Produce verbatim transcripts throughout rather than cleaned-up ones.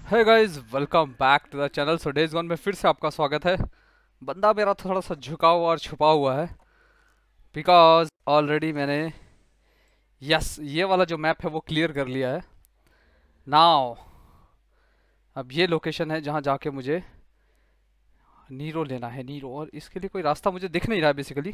Hey guys, welcome back to the channel. So days one में फिर से आपका स्वागत है। बंदा मेरा थोड़ा सा झुका हुआ और छुपा हुआ है बिकॉज ऑलरेडी मैंने यस ये वाला जो मैप है वो क्लियर कर लिया है। नाउ अब ये लोकेशन है जहाँ जाके मुझे नीरो लेना है। नीरो, और इसके लिए कोई रास्ता मुझे दिख नहीं रहा है basically.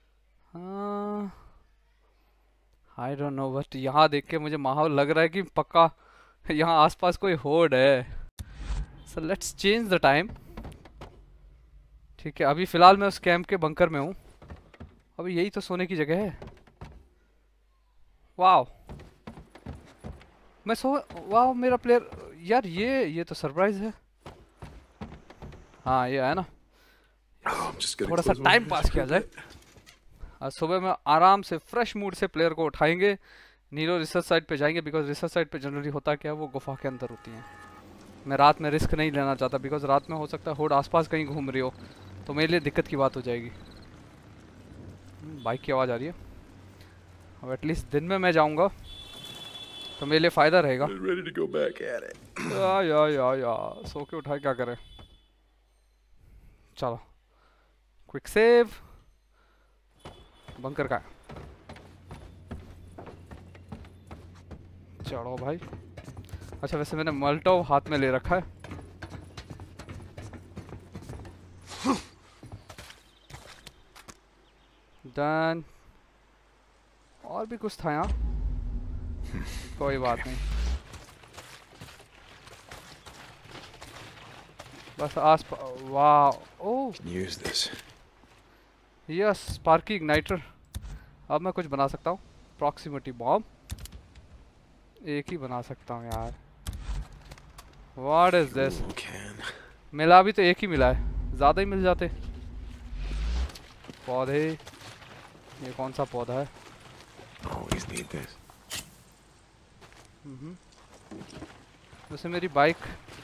I don't know, but यहाँ देख के मुझे माहौल लग रहा है कि पक्का यहाँ आसपास कोई होड़ है। So let's change the time. ठीक है, अभी फिलहाल मैं उस कैंप के बंकर में हूँ। अभी यही तो सोने की जगह है। वाओ, मैं सो वाओ मेरा प्लेयर। यार ये ये तो सरप्राइज है। हाँ ये है ना, Oh, I'm just gonna थोड़ा सा close my टाइम eyes पास for किया a जाए। bit. आज सुबह में आराम से फ्रेश मूड से प्लेयर को उठाएंगे। नीरो रिसर्च साइट पे जाएंगे बिकॉज रिसर्च साइट पे जनरली होता क्या है, वो गुफा के अंदर होती है। मैं रात में रिस्क नहीं लेना चाहता बिकॉज रात में हो सकता है होड़ आसपास कहीं घूम रही हो, तो मेरे लिए दिक्कत की बात हो जाएगी। बाइक की आवाज़ आ रही है। अब एटलीस्ट दिन में मैं जाऊंगा तो मेरे लिए फ़ायदा रहेगा। I'm ready to go back at it. या या या या सो के उठाए क्या करें। चलो क्विक सेव। बंकर का है। चलो भाई। अच्छा वैसे मैंने मल्टोव हाथ में ले रखा है। डन। और भी कुछ था यहाँ, कोई बात नहीं। बस आस वाह oh Can use this. Yes, sparky igniter. अब मैं कुछ बना सकता हूँ। प्रॉक्सिमिटी बॉम्ब एक ही बना सकता हूँ यार। What is this? Fuel can. मिला भी तो एक ही मिला है, ज़्यादा ही मिल जाते। पौधे, ये कौन सा पौधा है? Always need this. वैसे मेरी बाइक,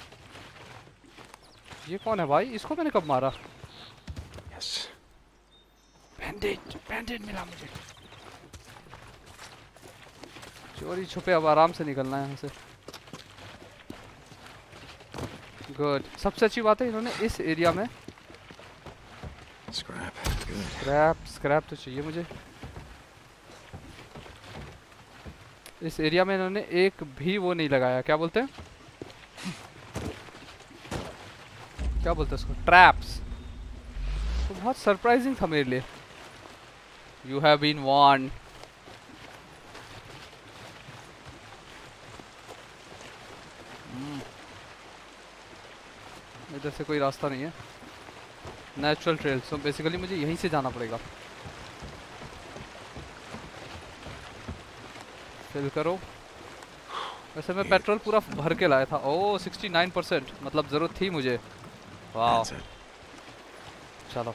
ये कौन है भाई? इसको मैंने कब मारा? Yes. बैंडेज, बैंडेज मिला मुझे। चोरी छुपे अब आराम से निकलना है यहाँ से। गुड। सबसे अच्छी बात है इन्होंने इस एरिया में Scrap. Good. स्क्रैप स्क्रैप तो चाहिए मुझे। इस एरिया में इन्होंने एक भी वो नहीं लगाया, क्या बोलते हैं, क्या बोलते हैं उसको, ट्रैप्स। तो बहुत सरप्राइजिंग था मेरे लिए। You have been warned. इधर से कोई रास्ता नहीं है, नेचुरल ट्रेल। सो बेसिकली मुझे यहीं से जाना पड़ेगा। फिल करो। वैसे मैं पेट्रोल पूरा भर के लाया था। ओह सिक्सटी नाइन परसेंट, मतलब ज़रूरत थी मुझे। वाह, That's it. चलो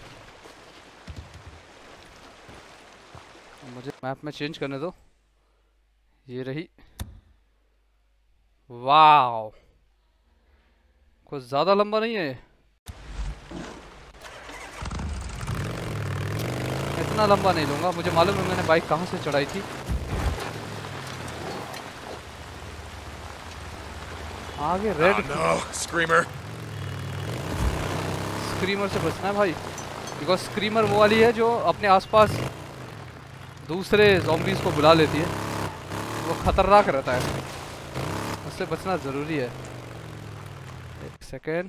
मुझे मैप में चेंज करने दो। ये रही। वाह, कुछ ज़्यादा लंबा नहीं है, इतना लंबा नहीं लूँगा। मुझे मालूम है मैंने बाइक कहाँ से चढ़ाई थी। आगे red Oh no, Screamer. Screamer से बचना है भाई, बिकॉज स्क्रीमर वो वाली है जो अपने आसपास दूसरे ज़ॉम्बीज को बुला लेती है। वो खतरनाक रहता है, उससे बचना ज़रूरी है। एक सेकेंड,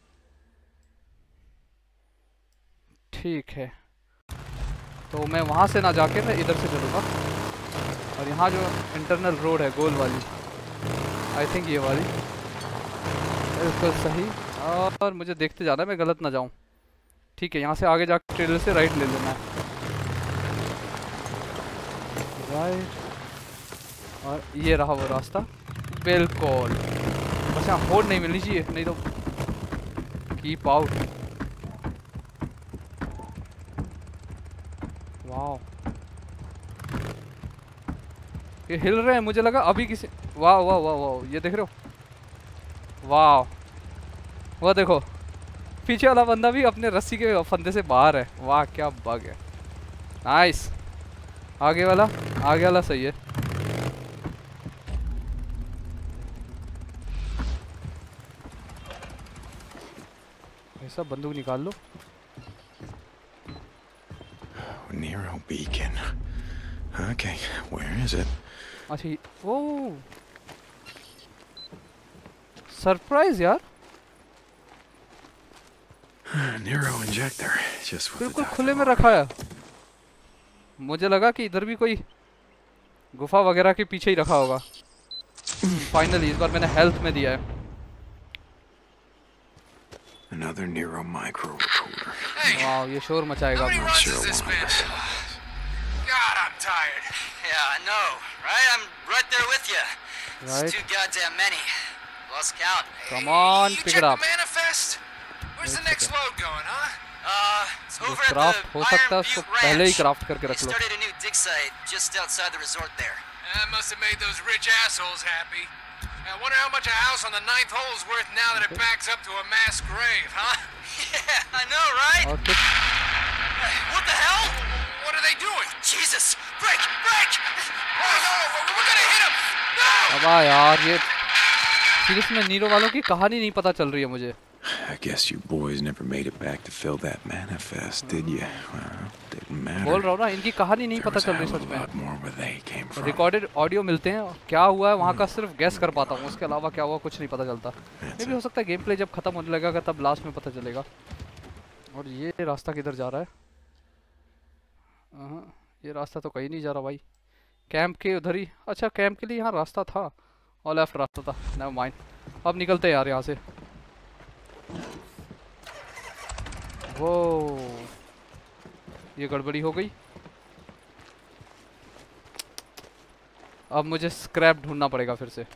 ठीक है। तो मैं वहाँ से ना जाके मैं इधर से चलूँगा, और यहाँ जो इंटरनल रोड है गोल वाली, आई थिंक ये वाली बिल्कुल सही। और मुझे देखते जाना है, मैं गलत ना जाऊँ। ठीक है, यहाँ से आगे जाकर ट्रेलर से राइट ले लेना है। राइट, और ये रहा वो रास्ता। बिल्कुल बस यहाँ होड़ नहीं मिलनी चाहिए, नहीं तो कीप आउट। वाह, ये हिल रहे हैं, मुझे लगा अभी किसी। वाह वाह वाह वाह, ये देख रहे हो? वाह, वो देखो पीछे वाला बंदा भी अपने रस्सी के फंदे से बाहर है। वाह क्या बग है। नाइस। आगे वाला, आगे वाला सही है। ये सब बंदूक निकाल लो। Nero beacon. Okay, where is it? अच्छा ओ सरप्राइज यार। Nero injector. Just what the बिल्कुल doctor खुले में रखा है। मुझे लगा कि इधर भी कोई गुफा वगैरह के पीछे ही रखा होगा। फाइनली इस बार मैंने हेल्थ में दिया है। Another Nero micro recorder. वाह ये शोर मचाएगा। How many I'm runs sure is this one of been? us. God, I'm tired. Yeah, I know, right? I'm right there with you. Right. It's too goddamn many. Lost count. Come on, you pick check it up. the manifest? Where's the Wait a next second. load going, huh? Uh, it's जो over at craft हो the सकता है Iron उसको Butte पहले ही Ranch. Craft करके They रख लो। started a new dig site just outside the resort there. That must have made those rich assholes happy. I wonder how much a house on the ninth hole is worth now that it backs up to a mass grave, huh? Yeah, I know, right? और कुछ What the hell? What are they doing? Jesus! Break! Break! Oh no! We're gonna hit them! No! अब आ यार ये series में Nero वालों की कहानी नहीं पता चल रही है मुझे। I guess you boys never made it back to fill that manifest, did you? Well, didn't matter. बोल रहा हूँ ना इनकी कहानी नहीं There पता was a चल रही hell सच of a में। lot more where they came from. Recorded audio मिलते हैं, क्या हुआ है वहाँ का सिर्फ गैस कर पाता हूँ, उसके अलावा क्या हुआ कुछ नहीं पता चलता। ये भी हो सकता है गेम प्ले जब खत्म होने लगेगा तब लास्ट में पता चलेगा। और ये रास्ता किधर जा रहा है? अहं, ये रास्ता तो कहीं नहीं जा रहा भाई। कैंप के उधर ही, अच्छा कैंप के लिए यहाँ रास्ता था और लेफ्ट रास्ता था। नेवर माइंड, अब निकलते हैं यार यहाँ से। वो ये गड़बड़ी हो गई। अब मुझे स्क्रैप ढूंढना पड़ेगा फिर से।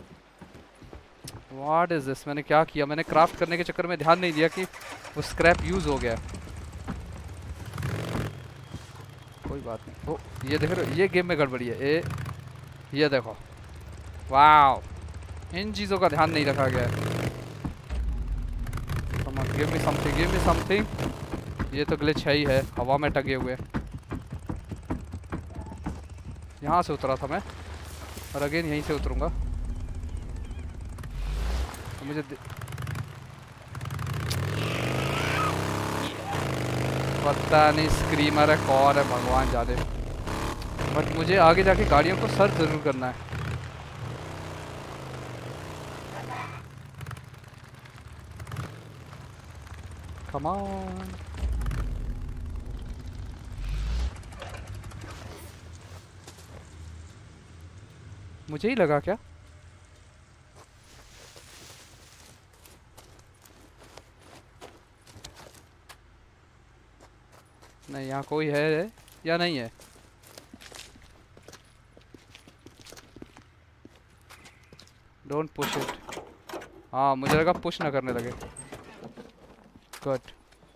What is this? मैंने क्या किया? मैंने क्राफ्ट करने के चक्कर में ध्यान नहीं दिया कि वो स्क्रैप यूज हो गया। कोई बात नहीं। ओ ये देख रहे हो, ये गेम में गड़बड़ी है। ए ये देखो, वाओ, इन चीज़ों का ध्यान नहीं रखा गया है। Give me something, give me something. ये तो ग्लिच है ही है, हवा में टंगे हुए। यहाँ से उतरा था मैं और अगेन यहीं से उतरूंगा। तो मुझे पता नहीं स्क्रीमर है कौन है, भगवान जाने। बट मुझे आगे जाके गाड़ियों को सर्च जरूर करना है। Come on. मुझे ही लगा क्या? नहीं, यहाँ कोई है या नहीं है? Don't push it. हाँ मुझे लगा पुश ना करने लगे। गुड।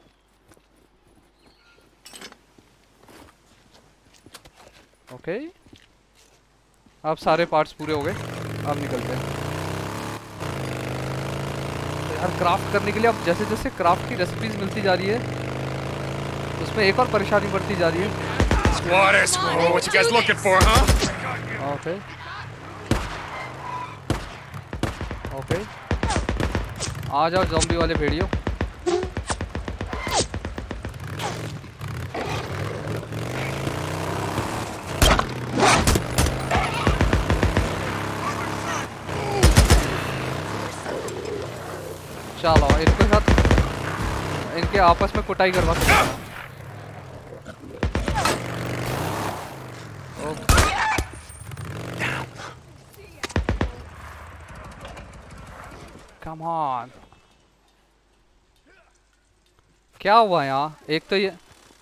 ओके, अब सारे पार्ट्स पूरे हो गए, अब निकलते हैं। तो यार क्राफ्ट करने के लिए अब जैसे जैसे क्राफ्ट की रेसिपीज मिलती जा रही है उसमें एक और परेशानी बढ़ती जा रही है। Squad escort. What you guys looking for, huh? Okay okay, आ जाओ ज़ॉम्बी वाले भेड़ियों। चलो इनके साथ इनके आपस में कुटाई करवा सकते हैं। Come on. क्या हुआ यहाँ? एक तो ये,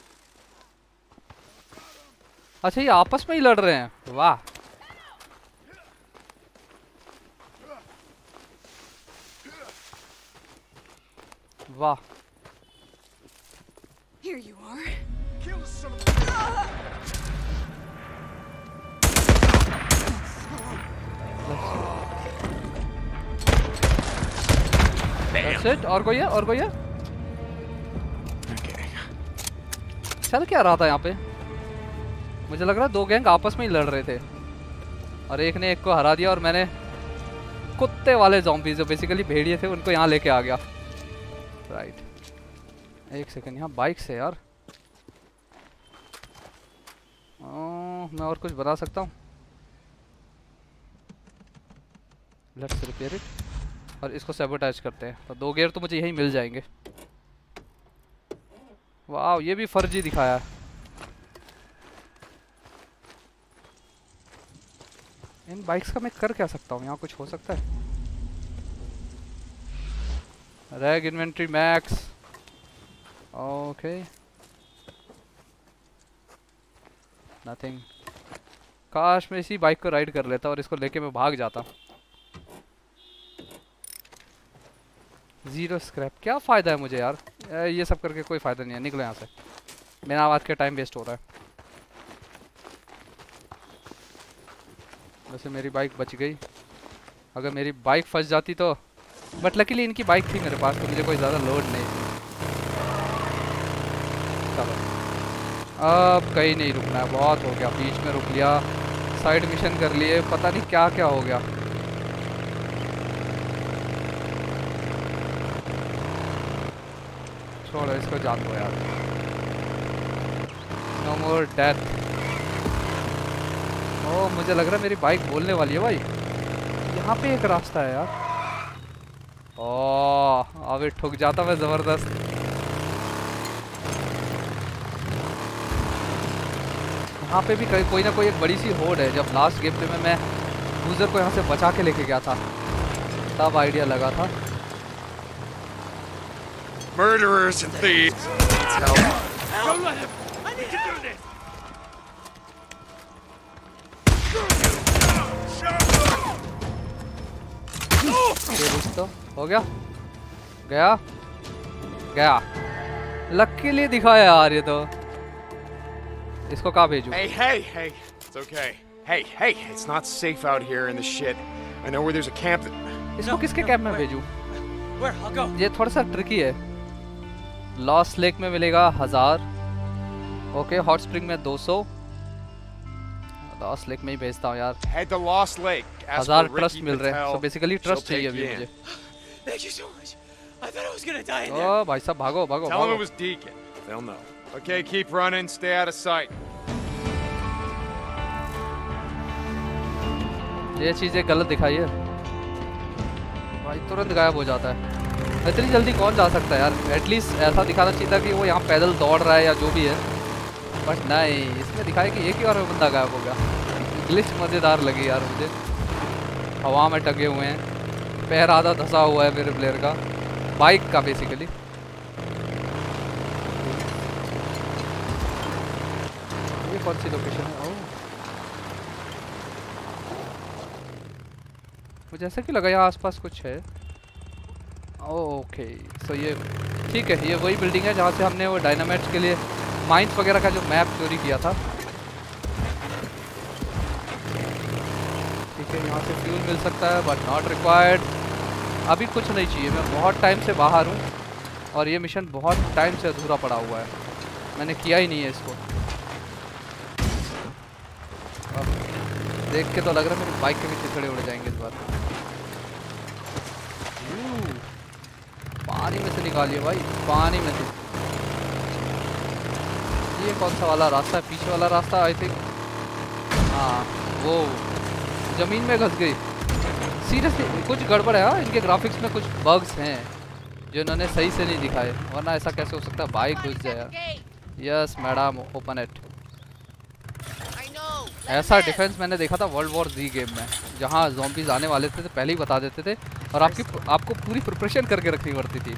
अच्छा ये आपस में ही लड़ रहे हैं, वाह। वाह, Here you are. Kill the son of a... that's it। और कोई है? और कोई है? Okay. चल क्या रहा था यहाँ पे? मुझे लग रहा है दो गैंग आपस में ही लड़ रहे थे और एक ने एक को हरा दिया और मैंने कुत्ते वाले ज़ॉम्बीज़ जो बेसिकली भेड़िए थे उनको यहाँ लेके आ गया। राइट। एक सेकंड, यहाँ बाइक से यार ओ, मैं और कुछ बना सकता हूँ। लेट्स रिपेयर इट और इसको सैबोटाइज करते हैं। तो दो गियर तो मुझे यहीं मिल जाएंगे। वाह, ये भी फर्जी दिखाया। इन बाइक्स का मैं कर क्या सकता हूँ? यहाँ कुछ हो सकता है? Rag inventory max, okay, nothing. काश मैं इसी बाइक को राइड कर लेता और इसको लेके मैं भाग जाता। जीरो स्क्रैप, क्या फ़ायदा है मुझे यार? ये सब करके कोई फ़ायदा नहीं है, निकलो यहाँ से। मेरा आवाज़ के टाइम वेस्ट हो रहा है। वैसे मेरी बाइक बच गई, अगर मेरी बाइक फंस जाती तो, बट लकीली इनकी बाइक थी मेरे पास तो मुझे कोई ज़्यादा लोड नहीं। चलो अब कहीं नहीं रुकना है, बहुत हो गया, बीच में रुक लिया, साइड मिशन कर लिए, पता नहीं क्या क्या हो गया। छोड़ो इसको, जान दो यार। नो मोर डेथ। ओह मुझे लग रहा है मेरी बाइक बोलने वाली है भाई। यहाँ पे एक रास्ता है यार। ओह अभी ठुक जाता मैं ज़बरदस्त। यहाँ पे भी कोई ना कोई एक बड़ी सी होड़ है। जब लास्ट गेम पे में मैं यूजर को यहाँ से बचा के लेके गया था तब आइडिया लगा था। Murderers and thieves. Don't let him! I need to do this! ये कुछ तो हो गया, गया गया। लकीली दिखाया यार ये तो। इसको कहाँ भेजूं? Hey, hey, hey. It's okay. Hey, hey, it's not safe out here in the shit. I know where there's a camp that... इसको किसके कैंप में भेजूं? Where? I'll go. ये थोड़ा सा ट्रिकी है। लॉस्ट लेक में मिलेगा हजार, ओके, हॉट स्प्रिंग में दो सौ। लॉस्ट लेक में ही भेजता हूँ यार। Head to Lost Lake. Ask हजार for ट्रस्ट Ricky मिल रहे हैं, Patel. तो बेसिकली She'll ट्रस्ट चाहिए take अभी you in. मुझे। Thank you so much. I thought I was gonna die in there. ओ भाई साहब भागो भागो Tell them भागो। it was Deacon. They'll know. Okay, keep running. Stay out of sight. ये चीजें गलत दिखाई है भाई, तुरंत गायब हो जाता है। इतनी जल्दी कौन जा सकता है यार? एटलीस्ट ऐसा दिखाना चाहिए था कि वो यहाँ पैदल दौड़ रहा है या जो भी है, बट नहीं, इसमें दिखाया कि एक ही बार में बंदा गायब हो गया। ग्लिच मज़ेदार लगी यार मुझे। हवा में टंगे हुए हैं, पैर आधा धंसा हुआ है मेरे प्लेयर का, बाइक का बेसिकली। ये कौन सी लोकेशन है? ओह मुझे ऐसा क्यों लगा यहाँ आसपास कुछ है। ओके सो ये ठीक है, ये वही बिल्डिंग है जहाँ से हमने वो डायनामाइट्स के लिए माइंस वगैरह का जो मैप चोरी किया था। ठीक है, यहाँ से फ्यूल मिल सकता है बट नॉट रिक्वायर्ड। अभी कुछ नहीं चाहिए, मैं बहुत टाइम से बाहर हूँ और ये मिशन बहुत टाइम से अधूरा पड़ा हुआ है, मैंने किया ही नहीं है इसको। अब देख के तो लग रहा है मेरी बाइक के भी चिथड़े उड़ जाएंगे इस बार। पानी में से निकालिए भाई, पानी में से। ये कौन सा वाला रास्ता है? पीछे वाला रास्ता आई थिंक। हाँ वो जमीन में घुस गई। सीरियसली कुछ गड़बड़ है। हाँ इनके ग्राफिक्स में कुछ बग्स हैं जो इन्होंने सही से नहीं दिखाए, वरना ऐसा कैसे हो सकता है बाइक घुस जाए यार। Yes madam, open it. ऐसा डिफेंस मैंने देखा था वर्ल्ड वॉर ज़ी गेम में, जहाँ ज़ॉम्बीज़ आने वाले थे तो पहले ही बता देते थे और आपकी आपको पूरी प्रिपरेशन करके रखनी पड़ती थी।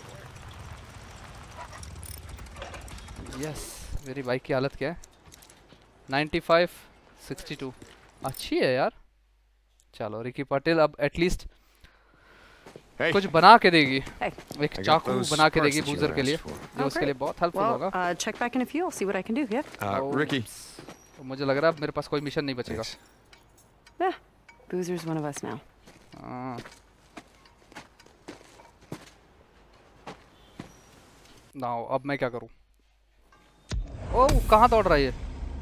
यस मेरी बाइक की हालत क्या है? नाइन्टी फाइव सिक्सटी टू, अच्छी है यार। चलो रिकी पटेल अब एटलीस्ट Hey. कुछ बना के देगी। Hey. एक I got चाकू those बना के parts देगी that you बूजर के लिए, asked for. जो Oh, उसके लिए great. बहुत हेल्पफुल Well, होगा। uh, check back in a few. I'll see what I can do. Yeah. Uh, Oh, Ricky. मुझे लग रहा है अब मेरे पास कोई मिशन नहीं बचेगा। Thanks. Yeah. Boozer's one of us now. हाँ। नाउ अब मैं क्या करूं? ओह कहाँ दौड़ रहा है ये?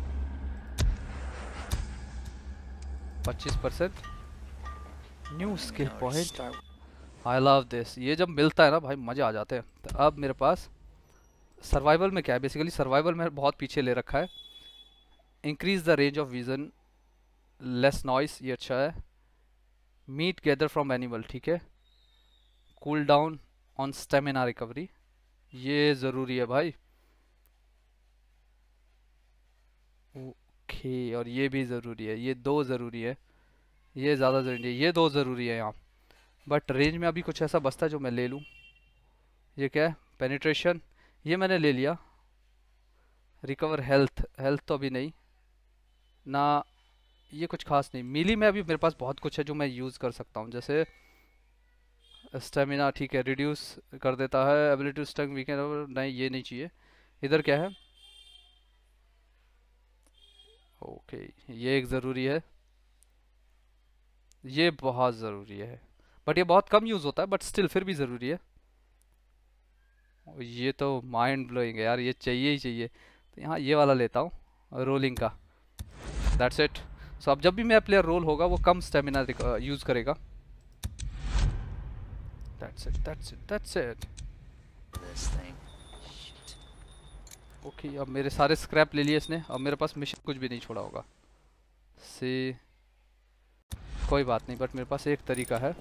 पच्चीस percent new skill point. I love this. ये जब मिलता है ना भाई मजे आ जाते हैं। तो अब मेरे पास सर्वाइवल में क्या है बेसिकली, सर्वाइवल में बहुत पीछे ले रखा है। Increase the range of vision, less noise, ये अच्छा है। मीट गैदर फ्रॉम एनिमल, ठीक है। Cool down on stamina recovery, ये ज़रूरी है भाई। ओके, और ये भी ज़रूरी है, ये दो ज़रूरी है, ये ज़्यादा ज़रूरी है, ये दो ज़रूरी है यहाँ। बट रेंज में अभी कुछ ऐसा बचता है जो मैं ले लूँ। ये क्या है, पेनिट्रेशन, ये मैंने ले लिया। रिकवर हेल्थ, हेल्थ तो अभी नहीं ना, ये कुछ खास नहीं। मीली में अभी मेरे पास बहुत कुछ है जो मैं यूज़ कर सकता हूँ, जैसे स्टेमिना, ठीक है, रिड्यूस कर देता है। एबिलिटी टू स्टंग वीकेंड, नहीं ये नहीं चाहिए। इधर क्या है, ओके ये एक ज़रूरी है, ये बहुत ज़रूरी है, बट ये बहुत कम यूज़ होता है, बट स्टिल फिर भी ज़रूरी है। ये तो माइंड ब्लोइंग है यार, ये चाहिए ही चाहिए। तो यहाँ ये वाला लेता हूँ, रोलिंग का, दैट्स इट। सो अब जब भी मेरा प्लेयर रोल होगा वो कम स्टेमिना यूज़ करेगा। That's it, that's it, that's it. Okay, अब मेरे सारे स्क्रैप ले लिए इसने, अब मेरे पास मिशन कुछ भी नहीं छोड़ा होगा। से कोई बात नहीं, बट मेरे पास एक तरीका है,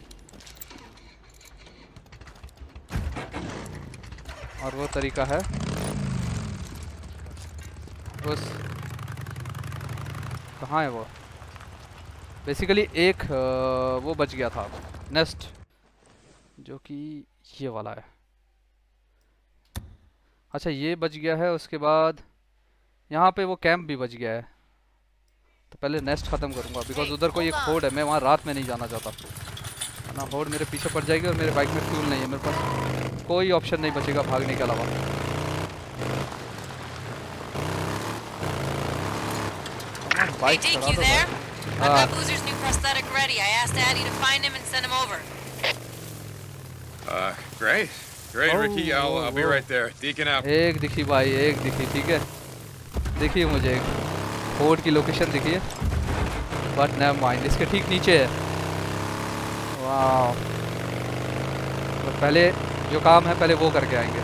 और वो तरीका है उस, कहाँ है वो, बेसिकली एक वो बच गया था नेस्ट, जो कि ये वाला है। अच्छा ये बच गया है, उसके बाद यहाँ पे वो कैंप भी बच गया है। तो पहले नेस्ट ख़त्म करूँगा, बिकॉज उधर कोई एक होड है, मैं वहाँ रात में नहीं जाना चाहता, ना होड मेरे पीछे पड़ जाएगी, और मेरे बाइक में फ्यूल नहीं है, मेरे पास कोई ऑप्शन नहीं बचेगा भागने के अलावा। बाइक चला दो भाई। I've got Boozer's new prosthetic ready. I asked Addy to find him and send him over. Uh, great. Great, Oh, Ricky. I'll, I'll be whoa. right there. Deacon out. एक दिखी भाई, एक दिखी, ठीक है, दिखी मुझे एक होड की लोकेशन दिखी है, बट नेवर माइंड, इसके ठीक नीचे है। वाह, तो पहले जो काम है पहले वो करके आएंगे।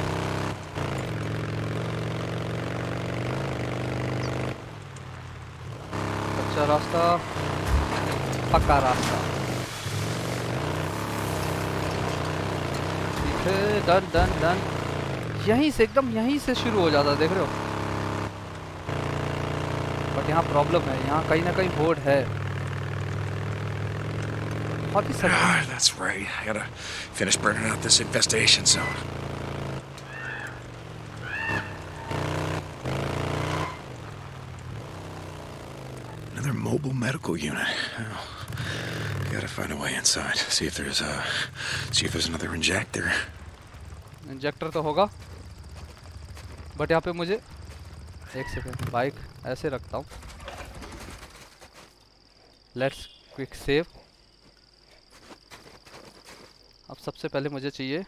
अच्छा रास्ता, पक्का रास्ता, ठीक है, डन डन डन। यहीं से एकदम यहीं से शुरू हो जाता है, देख रहे हो, बट यहाँ प्रॉब्लम है, यहाँ कहीं ना कहीं होड है। बहुत ही सही। Ah, that's right. I gotta finish burning out this infestation zone. Another mobile medical unit. Oh, gotta find a way inside. See if there's a, see if there's another injector. Injector तो होगा, but यहाँ पे मुझे एक second, bike ऐसे रखता हूँ। Let's quick save. अब सबसे पहले मुझे चाहिए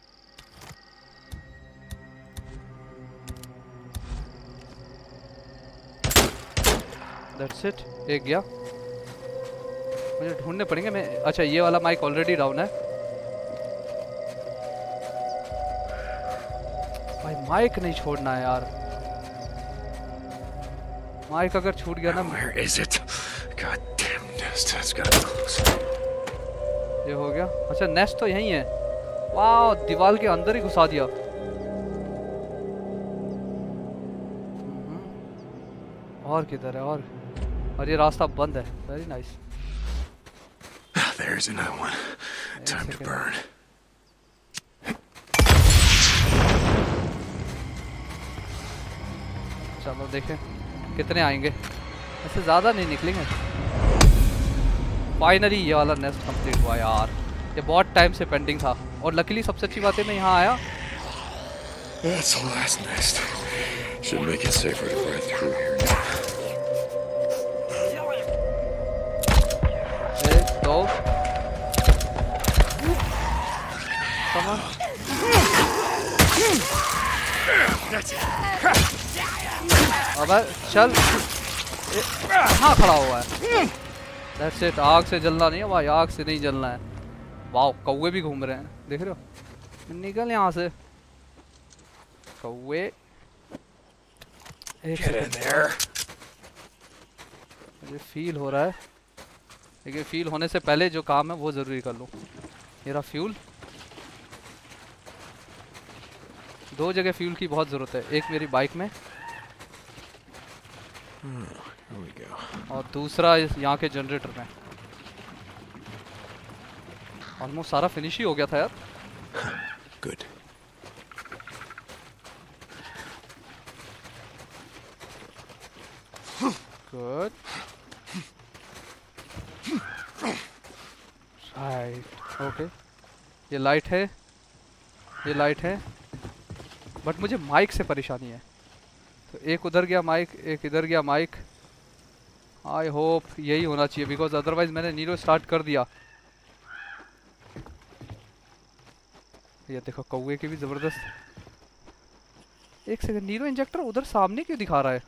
दैट्स इट, एक गया, मुझे ढूंढने पड़ेंगे। मैं अच्छा ये वाला माइक ऑलरेडी डाउन है भाई, माइक नहीं छोड़ना है यार, माइक अगर छूट गया ना। Where is it? God damn nest. It's gotta be close. ये हो गया। अच्छा नेस्ट तो यहीं है, वाह, दीवार के अंदर ही घुसा दिया। और किधर है, और और ये रास्ता बंद है, very nice. There's another one. Time to burn. चलो देखें कितने आएंगे, ऐसे ज़्यादा नहीं निकलेंगे। फाइनली ये वाला नेस्ट कंप्लीट हुआ यार, ये बहुत टाइम से पेंडिंग था, और लकीली सबसे अच्छी बात है मैं यहाँ आया। That's the last nest. Should make it safer to ride through here now. एक दो, come on. अबे चल, कहाँ खड़ा हुआ है? That's it, आग से जलना नहीं है भाई, आग से नहीं जलना है। वाह, कौवे भी घूम रहे हैं, देख रहे हो, निकल यहाँ से। कौवे एक Get in there. मुझे फील हो रहा है, लेकिन फील होने से पहले जो काम है वो जरूरी कर लूँ। मेरा फ्यूल, दो जगह फ्यूल की बहुत जरूरत है, एक मेरी बाइक में Hmm, here we go. और दूसरा इस यहाँ के जनरेटर में। ऑलमोस्ट सारा फिनिश ही हो गया था यार। Good. Good right, okay. ये लाइट है, ये लाइट है, बट मुझे माइक से परेशानी है। तो एक उधर गया माइक, एक इधर गया माइक। आई होप यही होना चाहिए, बिकॉज अदरवाइज मैंने नीरो स्टार्ट कर दिया। ये देखो कौवे की भी जबरदस्त। एक सेकंड, नीरो इंजेक्टर उधर सामने क्यों दिखा रहा है?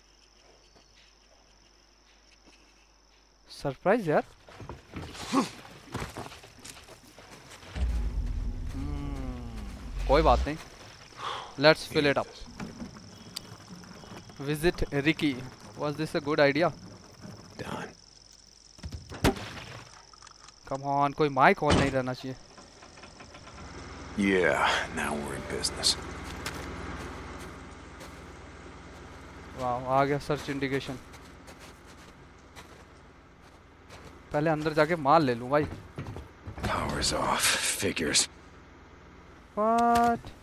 सरप्राइज यार। hmm, कोई बात नहीं, let's fill it up. Visit Rikki, was this a good idea? Done. Come on, कोई माइक ऑन नहीं रहना चाहिए। Yeah, now we're in business. वाह, आ गया सर्च इंडिकेशन। पहले अंदर जाके माल ले लूं भाई। Power's off. Figures. What?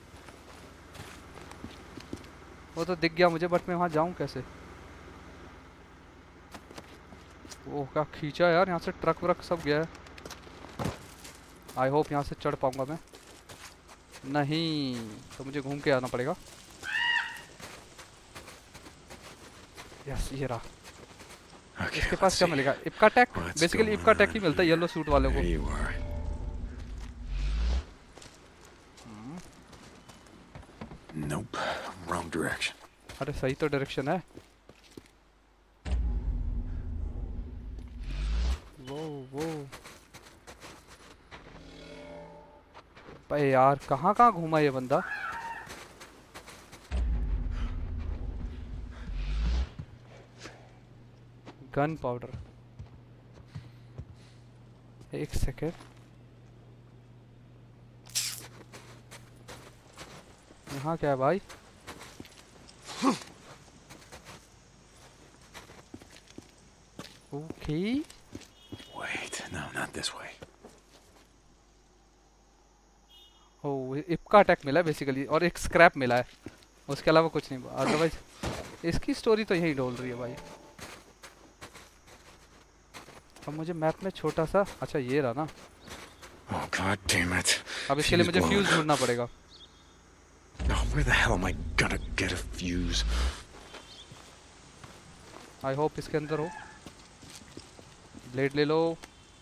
वो तो दिख गया मुझे, बट मैं वहां जाऊं कैसे? वो क्या खींचा यार, यहाँ से ट्रक व्रक सब गया है। आई होप यहाँ से चढ़ पाऊंगा मैं। नहीं तो मुझे घूम के आना पड़ेगा। यस, ये रहा। Okay, इसके let's पास क्या see. मिलेगा? इप्का टैक। What's बेसिकली going इप्का टैक ही on? मिलता है येलो सूट वाले को। There you are. Nope. Wrong direction. अरे सही तो डायरेक्शन है। वो वो भाई यार, कहाँ कहाँ घूमा ये बंदा? गन पाउडर, एक सेकेंड। यहाँ क्या है भाई? Okay, Wait. No, not this way. ओ इप्का अटैक मिला है बेसिकली, और एक स्क्रैप मिला है, उसके अलावा कुछ नहीं। अदरवाइज इसकी स्टोरी तो यही डोल रही है भाई। अब मुझे मैप में छोटा सा, अच्छा ये रहा ना। Oh, God damn it. अब इसके लिए Fuse मुझे blown. फ्यूज ढूंढना पड़ेगा। Oh, where the hell am I gonna get a fuse? I hope इसके अंदर हो। ब्लेड ले लो।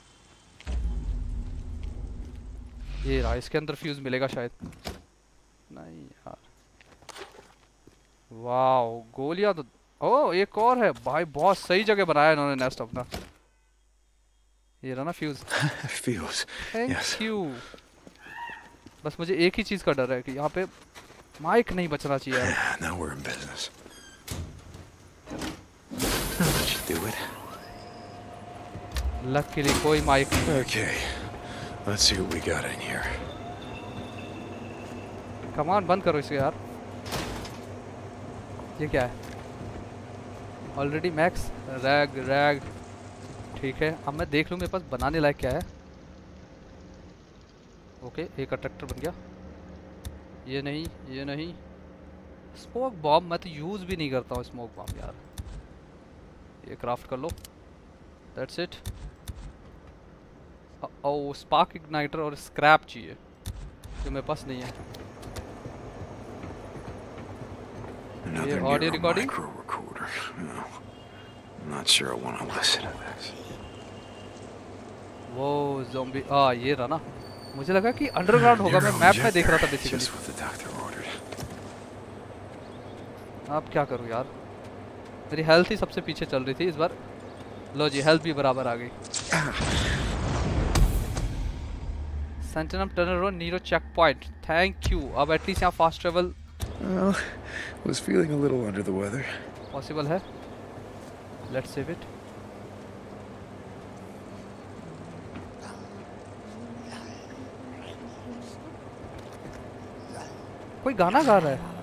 ये रहा, इसके अंदर फ्यूज मिलेगा शायद। नहीं यार, वाओ गोलियां तो, ओ एक और है भाई। बहुत सही जगह बनाया इन्होंने नेस्ट अपना। ये रहा ना fuse. Fuse. Thank Yes. You. बस मुझे एक ही चीज का डर है कि यहाँ पे माइक नहीं बचना चाहिए यार। Yeah, now we're in business. That should do it. Luckily कोई माइक नहीं। Okay. Let's see what we got in here. Come on बंद करो इसे यार। ये क्या है? Already max rag rag. ठीक है, अब मैं देख लूँ मेरे पास बनाने लायक क्या है। ओके, एक अट्रैक्टर बन गया। ये नहीं, ये नहीं। स्मोक बॉम्ब मैं तो यूज़ भी नहीं करता हूँ स्मोक बॉम्ब यार। ये क्राफ्ट कर लो, दैट्स इट। ओ स्पार्क इग्नाइटर और स्क्रैप चाहिए जो मेरे पास नहीं है। Another Yeah, audio Nero recording? micro recorder. No. I'm not sure I want to listen to this. वो ज़ॉम्बी, आ ये रहा ना। मुझे लगा कि अंडरग्राउंड होगा, मैं मैप में देख रहा था basically. Just what the doctor ordered. अब क्या करूँ यार, मेरी हेल्थ ही सबसे पीछे चल रही थी इस बार। लो जी, हेल्थ भी बराबर आ गई। Santiam tunnel road NERO checkpoint, thank you. अब एटलीस्ट यहाँ fast travel Well, was feeling a little under the weather. Possible है, लेट्स सेव इट। कोई गाना गा रहा है।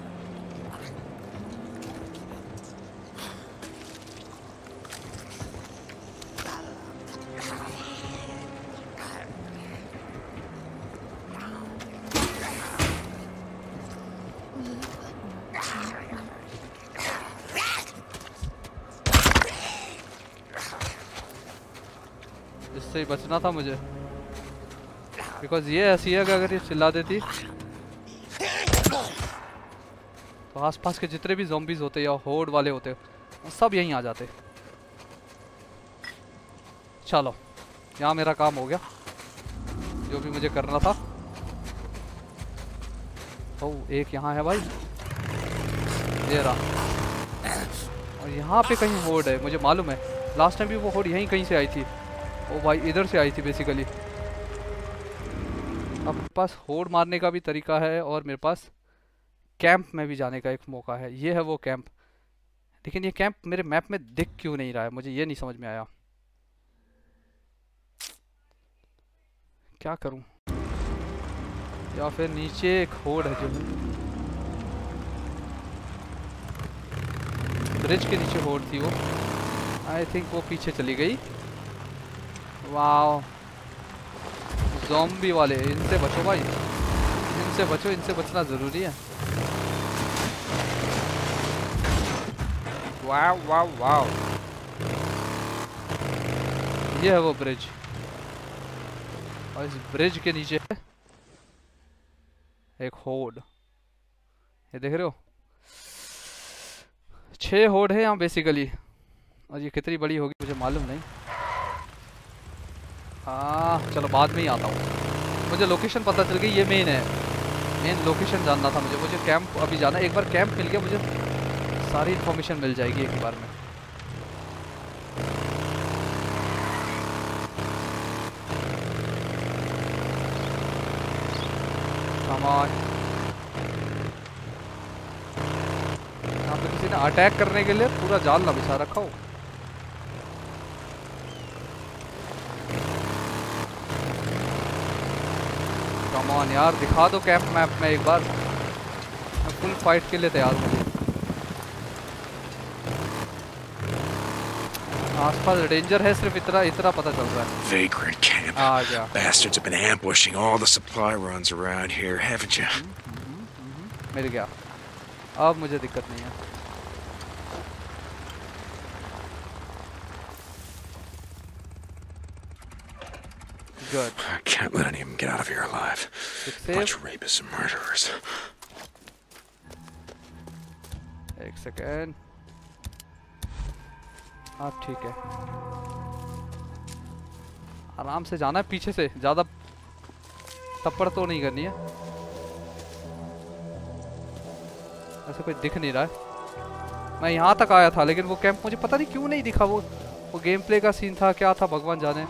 इससे ही बचना था मुझे, बिकॉज ये ऐसी है कि अगर ये चिल्ला देती तो आसपास के जितने भी ज़ॉम्बीज होते या होड वाले होते वो सब यहीं आ जाते। चलो यहाँ मेरा काम हो गया जो भी मुझे करना था। ओह एक यहाँ है भाई, ये रहा। और यहाँ पे कहीं होड है, मुझे मालूम है। लास्ट टाइम भी वो होड यहीं कहीं से आई थी। ओ भाई इधर से आई थी बेसिकली। अब मेरे पास होड मारने का भी तरीका है और मेरे पास कैंप में भी जाने का एक मौका है। ये है वो कैंप, लेकिन ये कैंप मेरे मैप में दिख क्यों नहीं रहा है, मुझे ये नहीं समझ में आया। क्या करूं? या फिर नीचे एक होड है जो ब्रिज के नीचे होड थी, वो आई थिंक वो पीछे चली गई। वाओ ज़ॉम्बी वाले, इनसे बचो भाई, इनसे बचो, इनसे बचना ज़रूरी है। वाओ वाओ वाओ, ये है वो ब्रिज और इस ब्रिज के नीचे है एक होड। ये देख रहे हो, छह होड है यहाँ बेसिकली, और ये कितनी बड़ी होगी मुझे मालूम नहीं। हाँ चलो बाद में ही आता हूँ। मुझे लोकेशन पता चल गई, ये मेन है, मेन लोकेशन जानना था मुझे। मुझे कैंप अभी जाना है, एक बार कैंप मिल गया मुझे सारी इन्फॉर्मेशन मिल जाएगी एक ही बार में। सामान यहाँ पे किसी ने अटैक करने के लिए पूरा जाल ना बिछा रखा हो। कमान यार दिखा दो कैंप मैप में एक बार, मैं फुल फाइट के लिए तैयार हूँ। आसपास डेंजर है, सिर्फ इतना इतना पता चल रहा है। Vagrant camp. आ गया। Bastards have been ambushing all the supply runs around here, haven't you? मिल गया, अब मुझे दिक्कत नहीं है। Good. I can't let any of them get out of here alive. Safe. Bunch of rapists and murderers. एक second, अब ठीक है। आराम से जाना है, पीछे से ज्यादा तप्पड़ तो नहीं करनी है। ऐसे कोई दिख नहीं रहा है। मैं यहाँ तक आया था लेकिन वो कैंप मुझे पता नहीं क्यों नहीं दिखा। वो वो गेम प्ले का सीन था, क्या था भगवान जाने।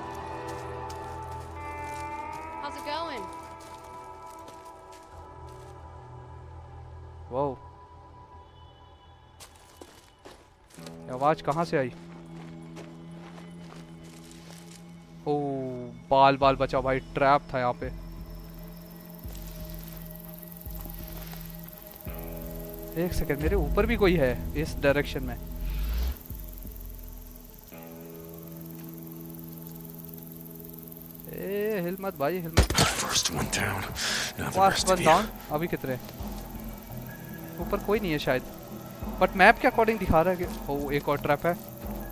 वाओ, आवाज कहाँ से आई? ओ बाल बाल बचा भाई, ट्रैप था यहाँ पे। एक सेकंड, मेरे ऊपर भी कोई है इस डायरेक्शन में। ए हिल मत भाई, हिल मत। First one down. Now the Last rest one of you. down। अभी कितने? ऊपर कोई नहीं है शायद, बट मैप के अकॉर्डिंग दिखा रहा है कि ओ एक और ट्रैप है।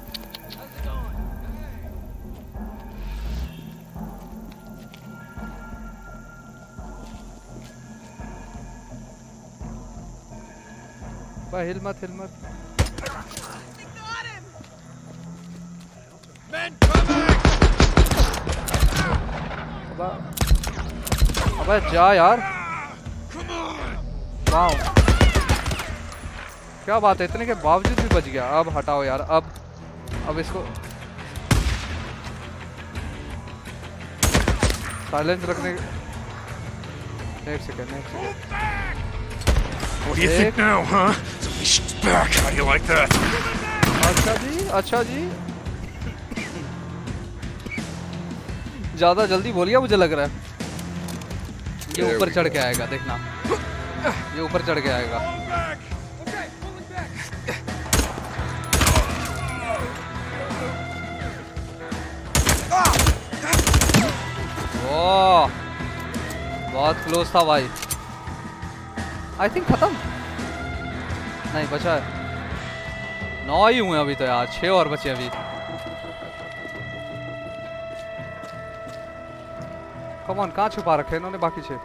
भाई हिल मत, हिल मत। अबे जा यार। वाओ क्या बात है, इतने के बावजूद भी बच गया। अब हटाओ यार, अब अब इसको साइलेंस रखने। एक सेकेंड, एक second. What do you think now, huh? She's back. How do you like that? अच्छा जी, अच्छा जी। ज्यादा जल्दी बोल गया मुझे लग रहा है। ये ऊपर चढ़ के आएगा, देखना। ये ऊपर चढ़ के आएगा। ओह, बहुत क्लोज था भाई। आई थिंक खत्म नहीं, बचा है। नौ ही हुए अभी तो यार, छह और बचे अभी। कम ऑन, कहाँ छुपा रखे इन्होंने बाकी छह?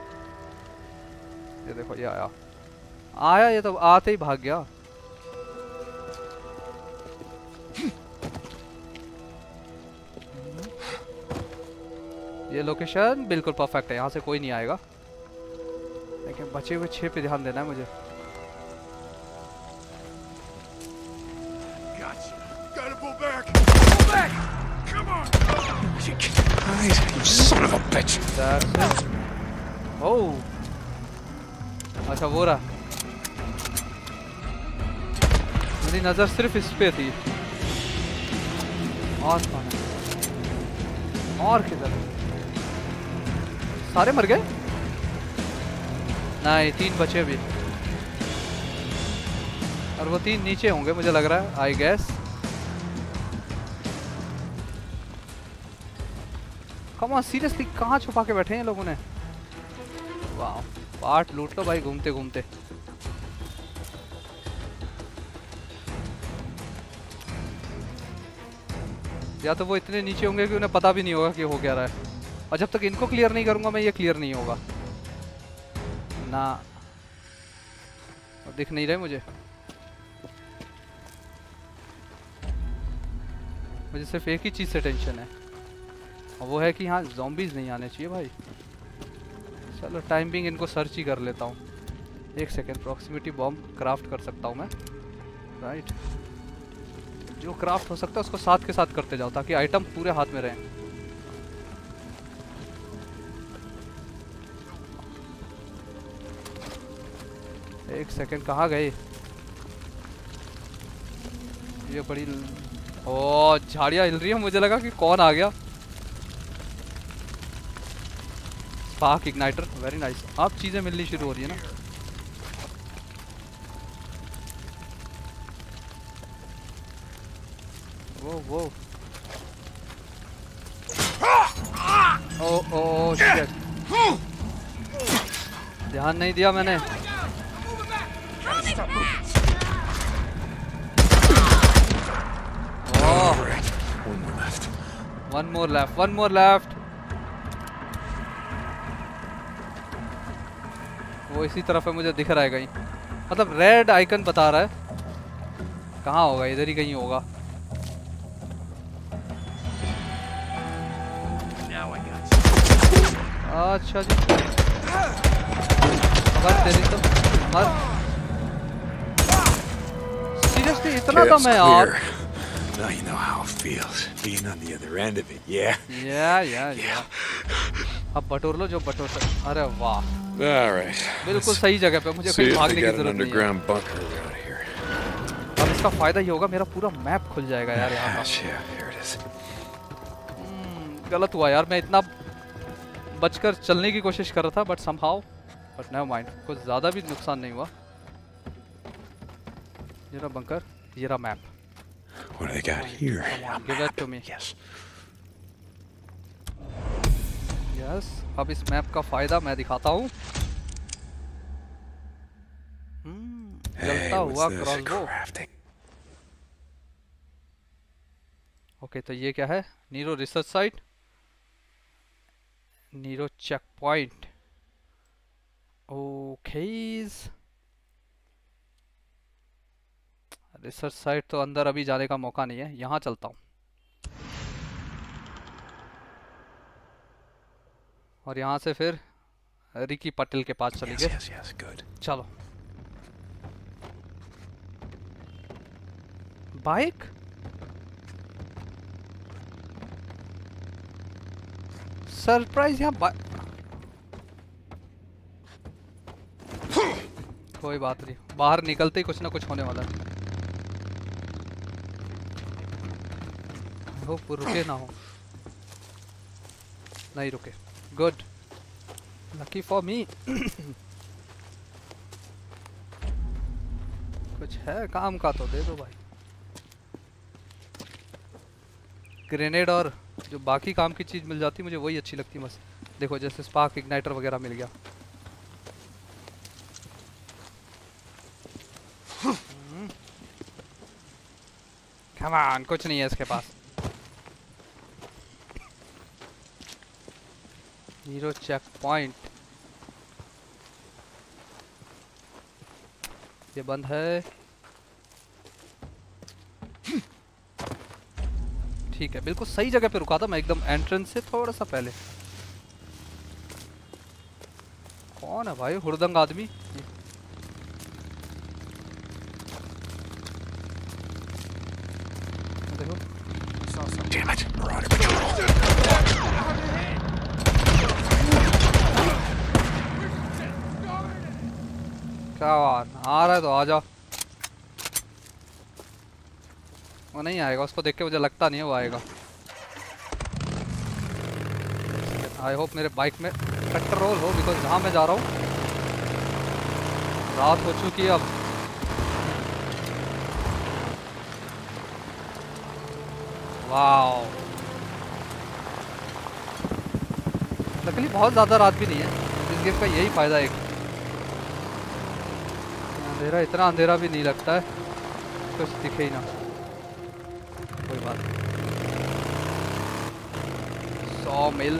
ये देखो, ये आया आया ये तो आते ही भाग गया। ये लोकेशन बिल्कुल परफेक्ट है, यहाँ से कोई नहीं आएगा। लेकिन बचे हुए छह पे ध्यान देना है मुझे। Gotta pull back. Pull back. Come on. Guys, you son of a bitch. That's it. Oh. अच्छा वो रहा। मेरी नजर सिर्फ इस पे थी। और कौन है? और किधर? सारे मर गए? नहीं, तीन बचे अभी। और वो तीन नीचे होंगे मुझे लग रहा है, I guess. Come on, seriously कहाँ छुपा के बैठे हैं ये लोगों ने? वाह, पार्ट लूट लो भाई घूमते घूमते। या तो वो इतने नीचे होंगे कि उन्हें पता भी नहीं होगा कि हो क्या रहा है। और जब तक इनको क्लियर नहीं करूंगा मैं, ये क्लियर नहीं होगा ना। दिख नहीं रहे मुझे। मुझे सिर्फ एक ही चीज से टेंशन है, और वो है कि यहाँ ज़ॉम्बीज़ नहीं आने चाहिए भाई। चलो टाइम बिंग इनको सर्च ही कर लेता हूँ। एक सेकेंड, प्रॉक्सिमिटी बॉम्ब क्राफ्ट कर सकता हूँ मैं, राइट? जो क्राफ्ट हो सकता है उसको साथ के साथ करते जाओ ताकि आइटम पूरे हाथ में रहें। एक सेकेंड, कहाँ गए ये? बड़ी ओ झाड़ियाँ हिल रही है, मुझे लगा कि कौन आ गया। Spark igniter, very nice. अब चीजें मिलनी शुरू हो रही है ना। वो वो ओ ओ शिट, ध्यान नहीं दिया मैंने। One more left, one more left. वो इसी तरफ है, मुझे दिख रहा है कहीं। मतलब रेड आइकन बता रहा है। कहाँ होगा? इधर ही कहीं होगा। अच्छा जी, बस तेरी तो मर। सीरियसली इतना तो मैं यार। Now you know how it feels being on the other end of it, yeah? Yeah, yeah, yeah. अब बटोर लो जो बटोर सकते। अरे वाह, All right. बिल्कुल सही जगह पे। मुझे कहीं भागने की जरूरत नहीं है। bunker around here. अब इसका फायदा ये होगा, मेरा पूरा मैप खुल जाएगा यार यहाँ का। Yeah, here it is. हम्म, गलत हुआ यार, मैं इतना बचकर चलने की कोशिश कर रहा था, but somehow, but never mind, कुछ ज्यादा भी नुकसान नहीं हुआ। ये रहा बंकर, ये रहा map. What do they got here? Give that to me. Yes. Yes. अब इस मैप का फायदा मैं दिखाता हूँ। हम्म, जलता हुआ क्रॉसबो। ओके, तो ये क्या है? NERO research site, NERO checkpoint. Okay, research site तो अंदर अभी जाने का मौका नहीं है, यहाँ चलता हूँ। और यहाँ से फिर रिकी पटेल के पास चलेंगे। Yes, yes, good. चलो। बाइक? सरप्राइज यहाँ बाइक। कोई बात नहीं, बाहर निकलते ही कुछ ना कुछ होने वाला है। हो रुके ना हो, नहीं रुके, गुड, लकी फॉर मी। कुछ है काम का तो दे दो भाई। ग्रेनेड और जो बाकी काम की चीज मिल जाती मुझे वही अच्छी लगती बस। देखो जैसे स्पार्क इग्नाइटर वगैरह मिल गया। कम ऑन, कुछ नहीं है इसके पास। हीरो चेक पॉइंट, ये बंद है। ठीक है, बिल्कुल सही जगह पे रुका था मैं, एकदम एंट्रेंस से थोड़ा सा पहले। कौन है भाई हुड़दंग आदमी? देखो Damn it, Marauder Patrol. क्या बात, आ रहा है तो आ जाओ। वो नहीं आएगा, उसको देख के मुझे लगता नहीं है वो आएगा। आई होप मेरे बाइक में पेट्रोल हो, बिकॉज जहाँ मैं जा रहा हूँ रात हो चुकी है अब। वाओ, लकीली बहुत ज़्यादा रात भी नहीं है इस गेम का, यही फ़ायदा है। अंधेरा, इतना अंधेरा भी नहीं लगता है, कुछ दिखे ही ना। कोई बात नहीं। सौ मिल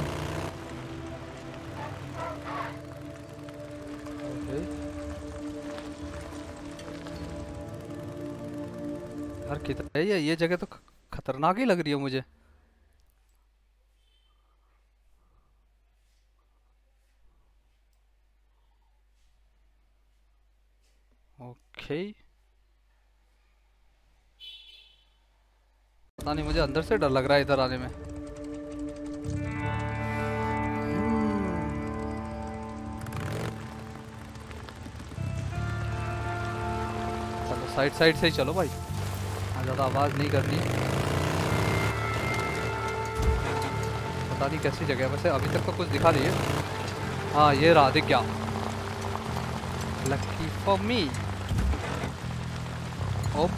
यार, कितना है ये ये जगह तो खतरनाक ही लग रही है मुझे। ओके, पता नहीं, मुझे अंदर से डर लग रहा है इधर आने में। चलो साइड साइड से ही चलो भाई, ज़्यादा आवाज़ नहीं करनी। पता नहीं कैसी जगह है वैसे, अभी तक तो कुछ दिखा नहीं है। हाँ ये रहा, दिख गया। Lucky for me. Oops,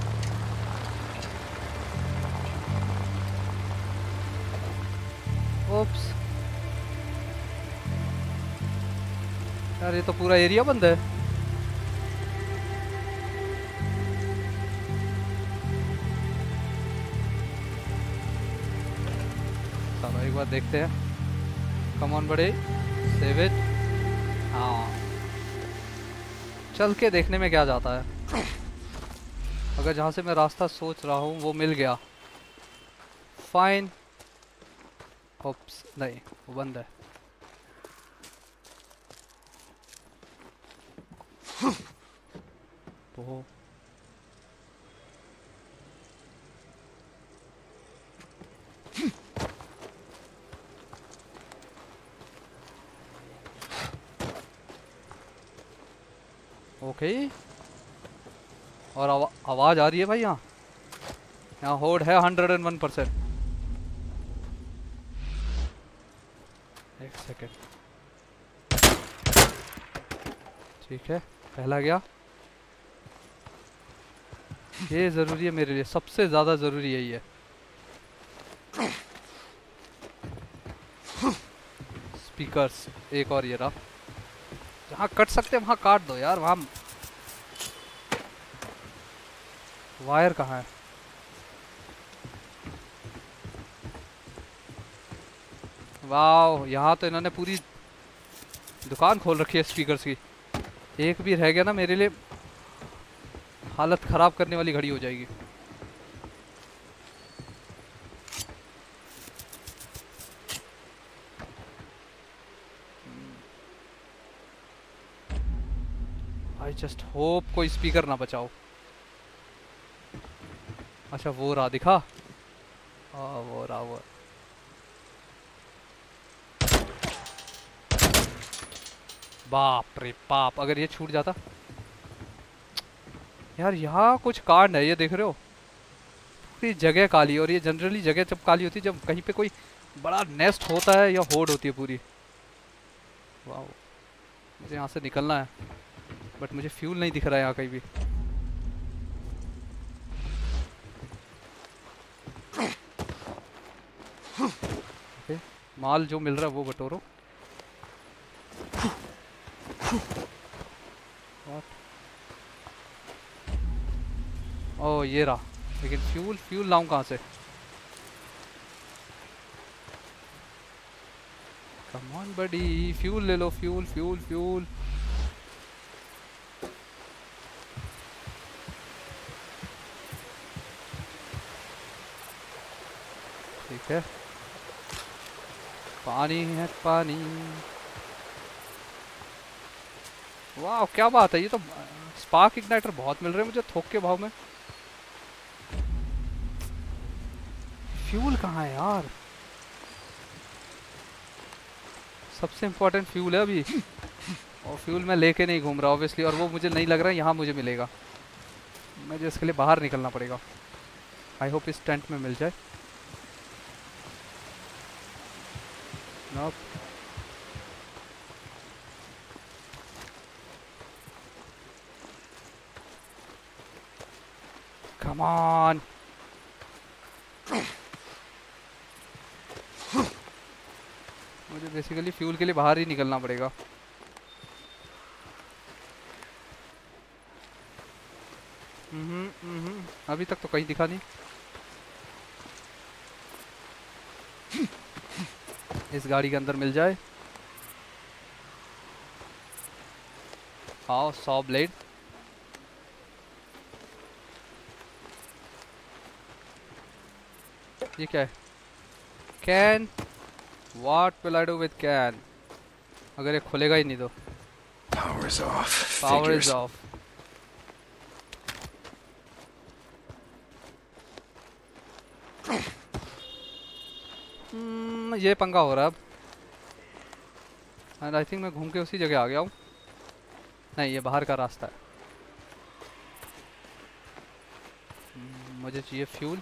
oops यार, ये तो पूरा एरिया बंद है। चलो एक बार देखते हैं। कम ऑन बड़े, सेव इट। हाँ, चल के देखने में क्या जाता है। अगर जहाँ से मैं रास्ता सोच रहा हूँ वो मिल गया, फाइन। ओप्स, नहीं वो बंद है। तो ओके, और आवा, आवाज आ रही है भाई। यहाँ यहाँ होल्ड है हंड्रेड एंड वन परसेंट। एक सेकेंड, ठीक है, पहला गया। ये जरूरी है मेरे लिए, सबसे ज्यादा जरूरी यही है। स्पीकर्स, एक और ये रहा। जहाँ कट सकते वहाँ काट दो यार। वहाँ वायर कहाँ है? वाह, यहाँ तो इन्होंने पूरी दुकान खोल रखी है स्पीकर्स की। एक भी रह गया ना मेरे लिए हालत खराब करने वाली घड़ी हो जाएगी। आई जस्ट होप कोई स्पीकर ना बचाओ। अच्छा वो रहा, दिखा। हाँ वो रहा, वो बाप रे बाप, अगर ये छूट जाता। यार यहाँ कुछ कांड है, ये देख रहे हो, पूरी जगह काली। और ये जनरली जगह जब काली होती है जब कहीं पे कोई बड़ा नेस्ट होता है या होड़ होती है पूरी। वाह, मुझे यहाँ से निकलना है बट मुझे फ्यूल नहीं दिख रहा है यहाँ कहीं भी। ओके, माल जो मिल रहा है वो बटोरो। ओह ये रहा, लेकिन फ्यूल फ्यूल लाऊं कहाँ से? कम ऑन बडी, फ्यूल ले लो, फ्यूल फ्यूल फ्यूल। ठीक है, पानी है पानी। वाह क्या बात है, ये तो स्पार्क इग्नाइटर बहुत मिल रहे हैं मुझे थोक के भाव में। फ्यूल कहाँ है यार? सबसे इम्पोर्टेंट फ्यूल है अभी, और फ्यूल मैं लेके नहीं घूम रहा ऑब्वियसली, और वो मुझे नहीं लग रहा है यहाँ मुझे मिलेगा। मुझे इसके लिए बाहर निकलना पड़ेगा। आई होप इस टेंट में मिल जाए। नॉप। Come on. मुझे बेसिकली फ्यूल के लिए बाहर ही निकलना पड़ेगा। हम्म हम्म अभी तक तो कहीं दिखा नहीं। इस गाड़ी के अंदर मिल जाए। आओ सॉ ब्लेड। ये क्या है? Can. What will I do with can? अगर ये खुलेगा ही नहीं तो। Power is off. Power Figures. is off. hmm, ये पंगा हो रहा है अब। And I think मैं घूम के उसी जगह आ गया हूँ। नहीं, ये बाहर का रास्ता है। hmm, मुझे चाहिए फ्यूल।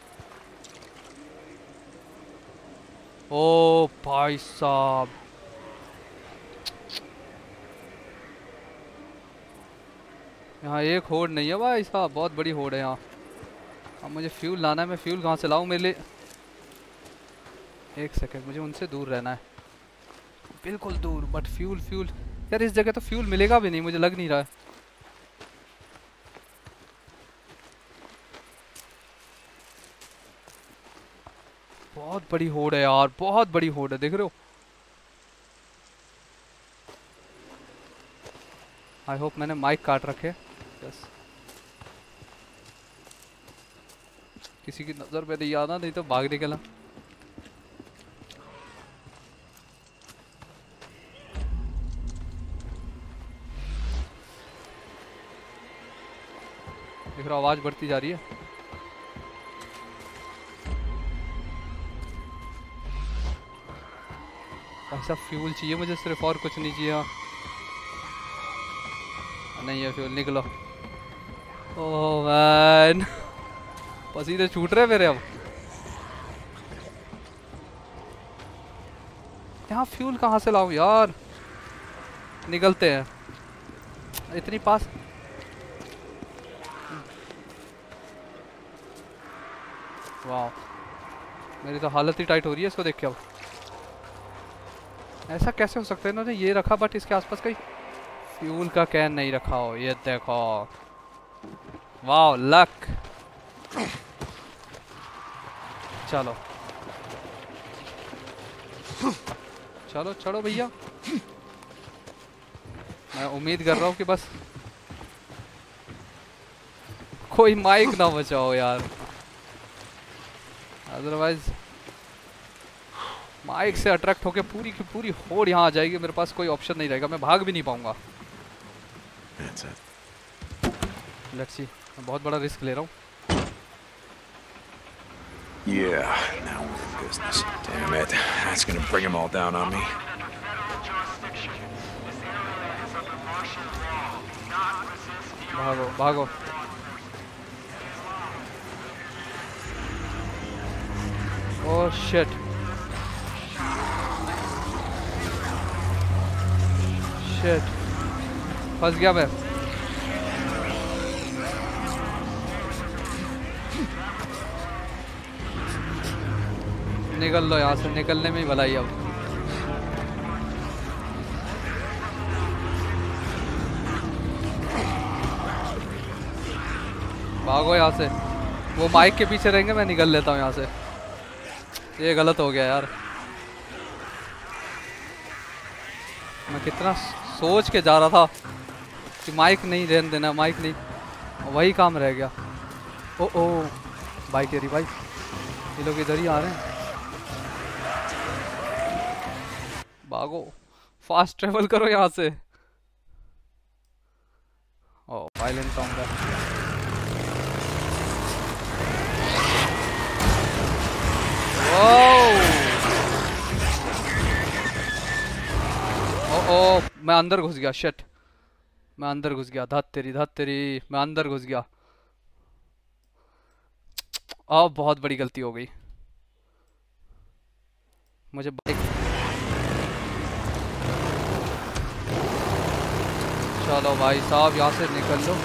ओ भाई साहब, यहाँ एक होड़ नहीं है भाई साहब, बहुत बड़ी होड़ है यहाँ। अब मुझे फ्यूल लाना है, मैं फ्यूल कहाँ से लाऊं मेरे लिए? एक सेकंड, मुझे उनसे दूर रहना है, बिल्कुल दूर। बट फ्यूल फ्यूल यार इस जगह तो फ्यूल मिलेगा भी नहीं, मुझे लग नहीं रहा है। बहुत बड़ी होड़ है यार, बहुत बड़ी होड़ है, देख रहे हो? आई होप मैंने माइक काट रखे। यस, किसी की नजर पे नहीं आना, नहीं तो भाग निकला। देख रहा, आवाज बढ़ती जा रही है। ऐसा फ्यूल चाहिए मुझे सिर्फ, और कुछ नहीं चाहिए। नहीं है फ्यूल, निकलो। ओह मैन, पसीने छूट रहे मेरे अब। यहाँ फ्यूल कहाँ से लाऊं यार? निकलते हैं, इतनी पास। वाह, मेरी तो हालत ही टाइट हो रही है इसको देख के अब। ऐसा कैसे हो सकता है, इन्होंने ये रखा बट इसके आसपास कहीं फ्यूल का कैन नहीं रखा हो। ये देखो, वाह लक। चलो चलो चलो भैया, मैं उम्मीद कर रहा हूँ कि बस कोई माइक ना बचाओ यार, अदरवाइज माइक से अट्रैक्ट होके पूरी की पूरी होड़ यहाँ आ जाएगी। मेरे पास कोई ऑप्शन नहीं रहेगा, मैं भाग भी नहीं पाऊंगा। लेट्स सी, मैं बहुत बड़ा रिस्क ले रहा हूँ। Yeah, now we're in business. Damn it, that's gonna bring them all down on me. भागो भागो, ओह शिट, शिट, फंस गया मैं। निकल लो यहाँ से, निकलने में ही भलाई अब। भागो यहाँ से, वो माइक के पीछे रहेंगे, मैं निकल लेता हूँ यहाँ से। ये गलत हो गया यार, मैं कितना सोच के जा रहा था कि माइक नहीं रहने देना, माइक नहीं, वही काम रह गया। ओ ओ बाइक तेरी भाई, ये लोग इधर ही आ रहे हैं। भागो, फास्ट ट्रेवल करो यहाँ से। ओ वायलेंट साउंड है। ओ ओ मैं अंदर घुस गया, शिट, मैं अंदर घुस गया, धत तेरी धत तेरी, मैं अंदर घुस गया। अब बहुत बड़ी गलती हो गई मुझे। बाइक, चलो भाई साहब यहाँ से निकल लो।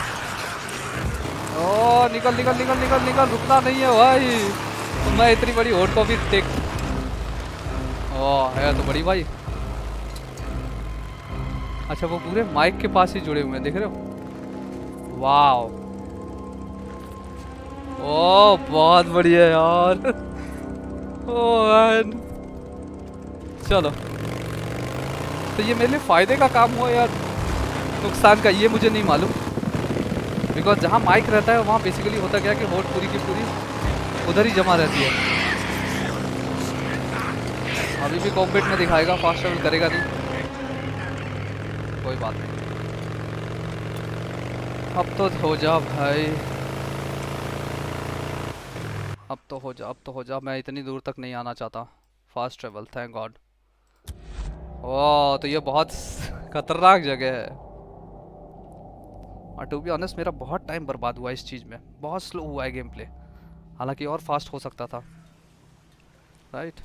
ओ निकल निकल निकल निकल निकल, रुकना नहीं है भाई। तो मैं इतनी बड़ी होट को भी टेक, ओ है तो बड़ी भाई। अच्छा वो पूरे माइक के पास ही जुड़े हुए हैं, देख रहे हो? वाओ, ओ बहुत बढ़िया यार। ओ मैन, चलो तो ये मेरे लिए फायदे का काम हुआ यार, नुकसान का ये मुझे नहीं मालूम। बिकॉज जहाँ माइक रहता है वहाँ बेसिकली होता क्या है कि होट पूरी की पूरी उधर ही जमा रहती है। अभी भी कॉम्बैट में दिखाएगा, फास्ट ट्रैवल करेगा नहीं, कोई बात नहीं। अब तो हो जा भाई, अब तो हो जा, अब तो हो जा। मैं इतनी दूर तक नहीं आना चाहता। Fast travel, thank god. ओह तो ये बहुत खतरनाक जगह है। और टू बी ऑनेस्ट मेरा बहुत टाइम बर्बाद हुआ इस चीज़ में, बहुत स्लो हुआ है गेम प्ले, हालांकि और फास्ट हो सकता था। राइट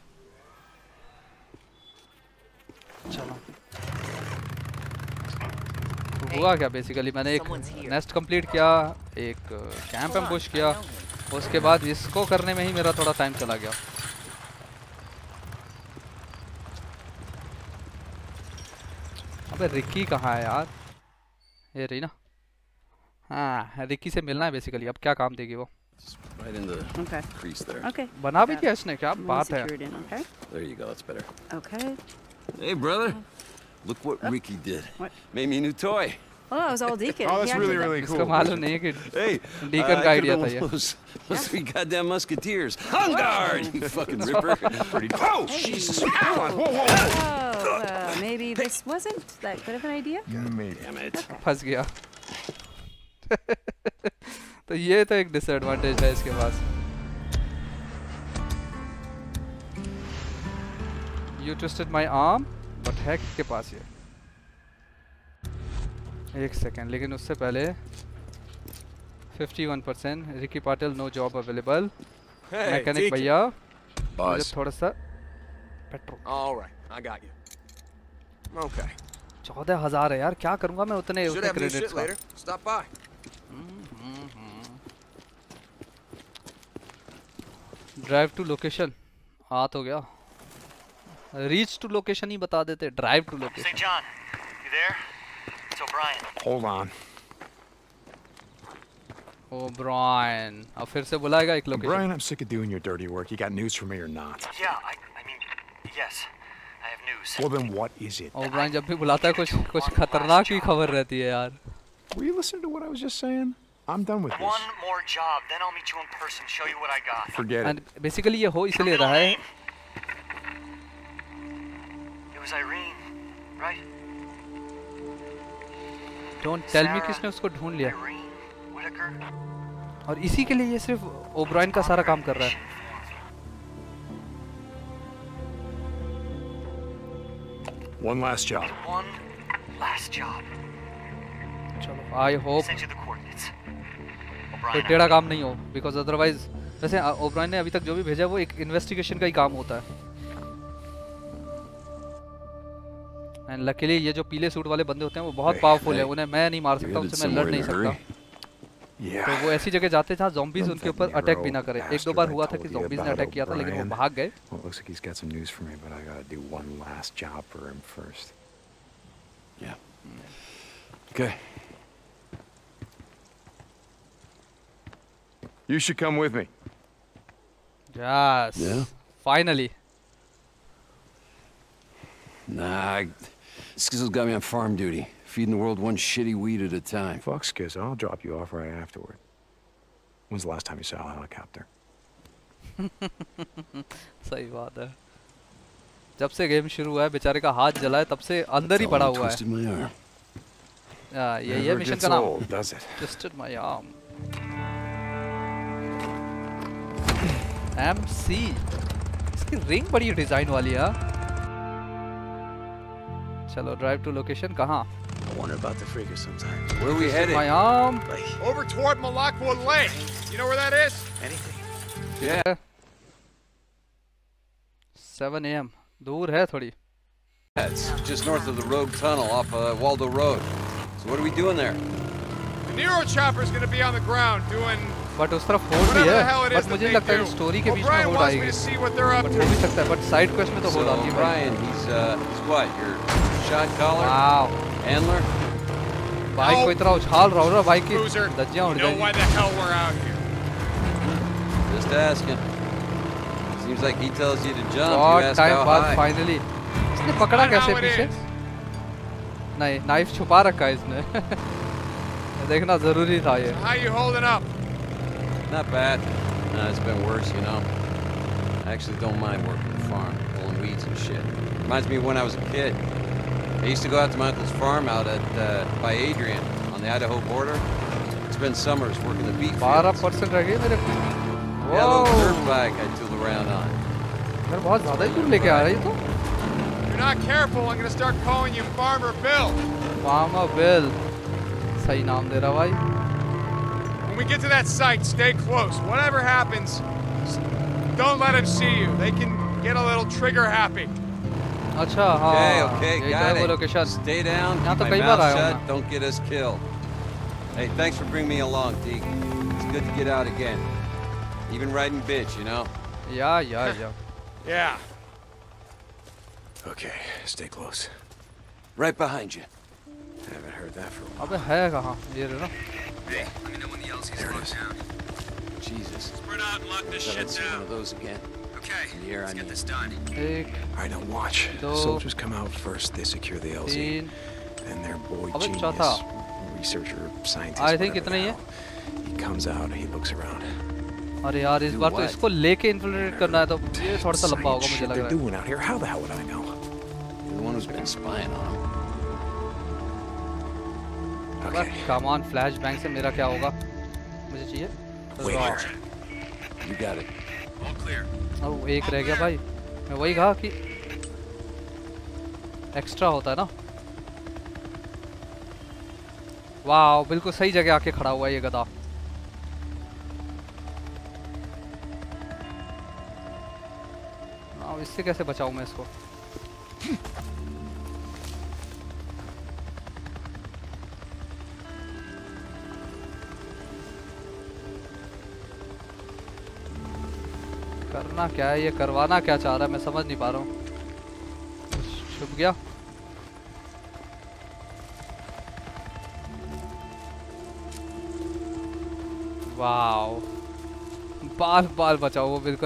चलो, तो हुआ क्या बेसिकली, मैंने एक नेस्ट कंप्लीट किया, एक कैंप एम्बुश किया, उसके बाद इसको करने में ही मेरा थोड़ा टाइम चला गया। अबे रिकी कहाँ है यार? ये रही ना, हाँ रिकी से मिलना है बेसिकली। अब क्या काम देगी वो? Right in the Okay. crease there. Okay. बना भी दिया इसने, क्या Let me बात है। secure it in, okay? There you go. That's better. Okay. Hey, brother. Look what Ricky did. What? Made me a new toy. Oh, that was all Deacon. Oh, He that's actually really, got- really इसको cool. मालूम नहीं है कि Hey, Deacon uh, का I idea could've था ये। been those, those three goddamn musketeers. On guard, you fucking ripper. Pretty. Oh, Jesus! Come on. Whoa, whoa, whoa. Oh, uh, maybe this wasn't that good of an idea? Maybe. Damn it. फंस गया। तो ये तो एक disadvantage है इसके पास। You twisted my arm, but hack के पास ये। एक सेकेंड, लेकिन उससे पहले इक्यावन percent Rikki Patil no job available. Mechanic भैया मुझे थोड़ा सा पेट्रोल। All right, I got you. Okay. चौदह हजार है यार, क्या करूंगा मैं उतने Should उतने have new क्रेडिट्स shit का। later. Stop by. Drive to location आ तो गया, रीच टू लोकेशन ही बता देते, drive to location. Saint John, you there? It's O'Brien. Hold on. O'Brien अब फिर से बुलाएगा एक location. Brian, I'm sick of doing your dirty work. You got news for me or not? Yeah, I, I mean, yes, I have news. Well, then what is it? O'Brien जब भी बुलाता है कुछ कुछ खतरनाक ही खबर रहती है यार। Were you listening to what I was just saying? I'm done with this. One more job, then I'll meet you in person, show you what I got. Forget it. And basically ये हो इसलिए रहा है। It was Irene, right? Don't tell me Sarah, किसने उसको ढूंढ लिया, Irene, Whitaker. और इसी के लिए ये सिर्फ ओब्रायन का सारा काम कर रहा है। One last job. One last job. चलो I hope Send you the coordinates. कोई O'Brien. टेढ़ा काम नहीं हो, बिकॉज अदरवाइज वैसे ओब्रायन ने अभी तक जो भी भेजा वो एक इन्वेस्टिगेशन का ही काम होता है। एंड लकीली ये जो पीले सूट वाले बंदे होते हैं वो बहुत पावरफुल है, उन्हें मैं नहीं मार सकता, उनसे मैं लड़ नहीं सकता। तो वो ऐसी जगह जाते जहाँ ज़ॉम्बीज उनके ऊपर अटैक भी ना करे। एक दो बार हुआ था कि ज़ॉम्बीज ने अटैक किया था लेकिन वो भाग गए। Okay. You should come with me. Yes. Yeah? Finally. Nah, Skizzle's got me on farm duty, feeding the world one shitty weed at a time. Fuck Skizzle, I'll drop you off right afterward. When's the last time you saw a helicopter? सही बात है। जब से game शुरू हुआ है बेचारे का हाथ जला है, तब से अंदर ही पड़ा हुआ है। या ये ये मिशन का नाम। Twisted my arm. M C इसकी रिंग बड़ी डिजाइन वाली है। चलो ड्राइव टू लोकेशन कहाँ? I wonder about the freaker sometimes. Where are we headed? My arm. Over toward Malakwa Lake. You know where that is? Anything? Yeah. seven A M दूर है थोड़ी। It's just north of the Rogue Tunnel off uh, Waldo Road. So what are we doing there? The Nero chopper is going to be on the ground doing. But उस तरफ whole भी है, but मुझे नहीं लगता है story के बीच में होल आएगी। बट हो भी सकता है, बट साइड क्वेस्ट में तो होल आती है। Brian, he's uh, he's what? Your shot caller? Wow. Handler? Bike को इतना उछाल रहा हूँ ना, बाइक की धज्जियाँ उड़ जाएंगी। Why the hell we're out here? Just asking. Seems like he tells you to jump. बहुत you ask टाइम how बाद high. फाइनली इसने पकड़ा कैसे पीछे? नहीं, नाइफ छुपा रखा है इसने। देखना जरूरी था ये। How you holding up? Not bad. No, it's been worse, you know. I actually don't mind working the farm, pulling weeds and shit. Reminds me of when I was a kid. I used to go out to my uncle's farm out at uh, by Adrian on the Idaho border. Spend summers working the beet बारह fields. Percent रह गए मेरे। Yeah, a little dirt bike I tool around on. यार बहुत ज़्यादा ही दूर लेके आ रही है तो। If you're not careful, I'm going to start calling you Farmer Bill. Farmer Bill. सही नाम दे रहा भाई। When we get to that site, stay close. Whatever happens, don't let them see you. They can get a little trigger happy. अच्छा हाँ। Okay, okay, यही got वो it. Location. Stay down, यहाँ keep तो my कई बार mouth आया हूँ shut, मैं। don't get us killed. Hey, thanks for bringing me along, Deke. It's good to get out again. Even riding bitch, you know? Yeah, yeah, yeah. Yeah. Okay, stay close. Right behind you. Haven't heard that for a while. अबे है कहाँ? ये रहा ना? Let me know when the L C's locked down. Jesus. Spread out and lock this I shit haven't seen one down. of those again. Okay, Here let's I get need. this done. एक, All right, now watch. दो, Soldiers come out first. They secure the L Z. तीन, And their boy अबे genius, चौथा। researcher, scientist, I think whatever इतना ही the है। hell, he comes out, he looks around. अरे यार इस Do बार तो what? इसको लेके इन्फिल्ट्रेट करना है तो ये थोड़ा सा लंबा होगा Science मुझे shit लग they're रहा है। doing out here. How the hell would I know? You're the one who's been spying on him. Okay. Come on, flashbang से मेरा क्या होगा? मुझे चाहिए। Wait Raw। here. You got it. All clear. अब एक रह गया भाई। मैं वही कहा कि एक्स्ट्रा होता है ना। वाह, बिल्कुल सही जगह आके खड़ा हुआ है ये गधा। अब इससे कैसे बचाऊं मैं इसको? करना क्या है ये, करवाना क्या चाह रहा है मैं समझ नहीं पा रहा हूँ। छुप गया। वाओ, बाल बाल बचाओ वो बिल्कुल।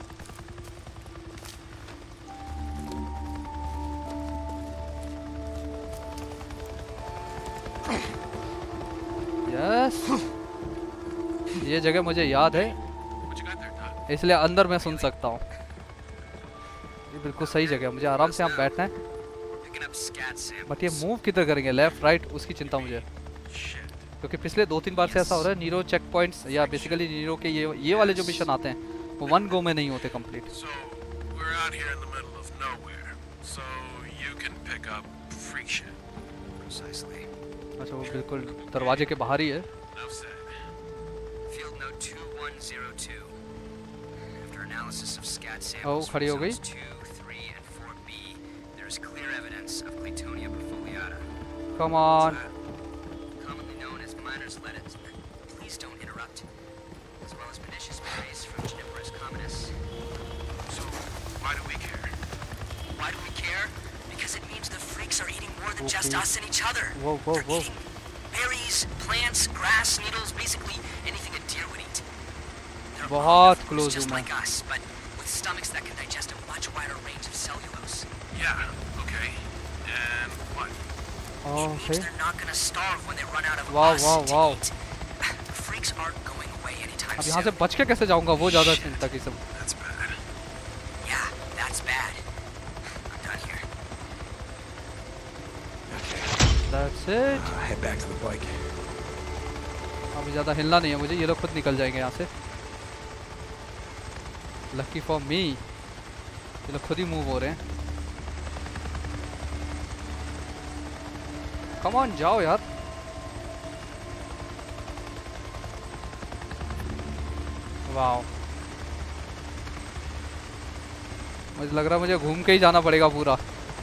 यस, ये जगह मुझे याद है इसलिए अंदर मैं सुन सकता हूँ। ये बिल्कुल सही जगह है, मुझे आराम से यहाँ बैठना है। बट ये मूव किधर करेंगे, लेफ्ट राइट, उसकी चिंता मुझे, क्योंकि पिछले दो तीन बार से ऐसा हो रहा है नीरो चेक पॉइंट्स या बेसिकली नीरो के ये ये वाले जो मिशन आते हैं वो वन गो में नहीं होते कंप्लीट। अच्छा, वो बिल्कुल दरवाजे के बाहर ही है। analysis of scat Oh, samples खड़ी हो from गई. zones two, three, and four B, there is clear evidence of Claytonia perfoliata. Come on. Commonly known as miner's lettuce. Please don't interrupt. As well as pernicious berries from Juniperus communis. So, why do we care? Why do we care? Because it means the freaks are eating more than Okay. just us and each other. Whoa, whoa, They're whoa. eating berries, plants, grass, needles, basically anything a deer would eat. They're बहुत omnivores, close just हूँ मैं. like us, but with stomachs that can digest a much wider range of cellulose. Yeah, okay. And what? It Oh, means okay. they're not gonna starve when they run out of Wow, us wow, to wow. eat. The freaks aren't going away anytime अब soon. यहाँ से बच के कैसे जाऊँगा वो ज़्यादा चिंता की सब. That's bad. Yeah, that's bad. I'm done here. That's it. Uh, head back to the bike. अभी ज़्यादा हिलना नहीं है मुझे. ये लोग खुद निकल जाएंगे यहाँ से. Lucky for me. ये लोग खुद ही मूव हो रहे हैं. Come on, जाओ यार. वाओ. मुझे लग रहा है मुझे घूम के ही जाना पड़ेगा पूरा.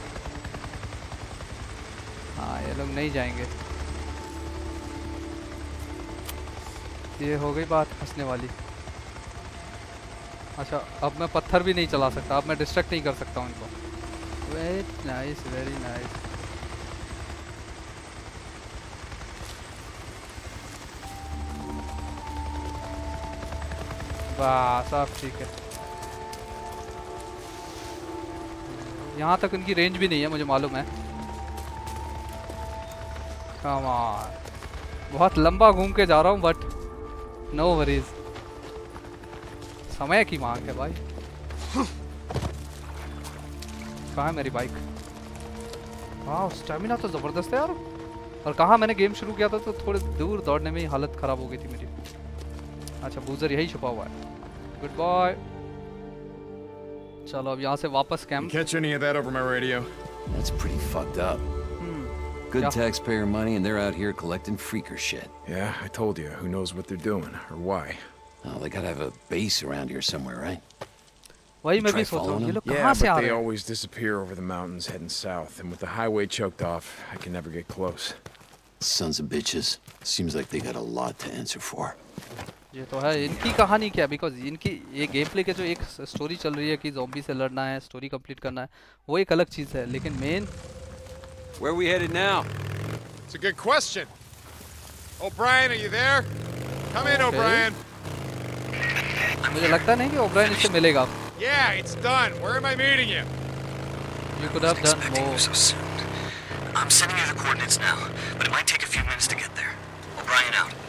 हाँ ये लोग नहीं जाएंगे. ये हो गई बात हंसने वाली. अच्छा अब मैं पत्थर भी नहीं चला सकता. अब मैं डिस्ट्रैक्ट नहीं कर सकता हूँ इनको. Wait nice, very nice. बस अब ठीक है. यहाँ तक उनकी रेंज भी नहीं है मुझे मालूम है. Come on. बहुत लंबा घूम के जा रहा हूँ बट नो वरीज. समय की मांग है भाई. कहाँ है मेरी बाइक? वाह स्टैमिना तो ज़बरदस्त है यार. और कहाँ मैंने गेम शुरू किया था तो थोड़े दूर दौड़ने में ही हालत ख़राब हो गई थी मेरी. अच्छा बूजर यही छुपा हुआ है. Goodbye. चलो अब यहाँ से वापस camp. Catch any of that over my radio? That's pretty fucked up. Good Yeah. taxpayer money, and they're out here collecting freaker shit. Yeah, I told you. Who knows what they're doing or why? Oh, they gotta have a base around here somewhere, right? वही मैं भी Try सोच रहा हूँ. following ये लोग Yeah, कहाँ से आ but रहे they हैं? always disappear over the mountains heading south, and with the highway choked off, I can never get close. Sons of bitches. Seems like they got a lot to answer for. ये तो है. इनकी कहानी क्या? Because इनकी ये game play के जो एक स्टोरी चल रही है कि ज़ॉम्बी से लड़ना है, स्टोरी कंप्लीट करना है, वो एक अलग चीज़ है. लेकिन main Where are we headed now? It's a good question. O'Brien, are you there? Come in, Okay. O'Brien. मुझे लगता नहीं कि ओब्रायन इससे मिलेगा. Yeah, it's done. Where am I meeting you? You could have done Expecting more. you so soon. I'm sending you the coordinates now, but it might take a few minutes to get there. O'Brien out.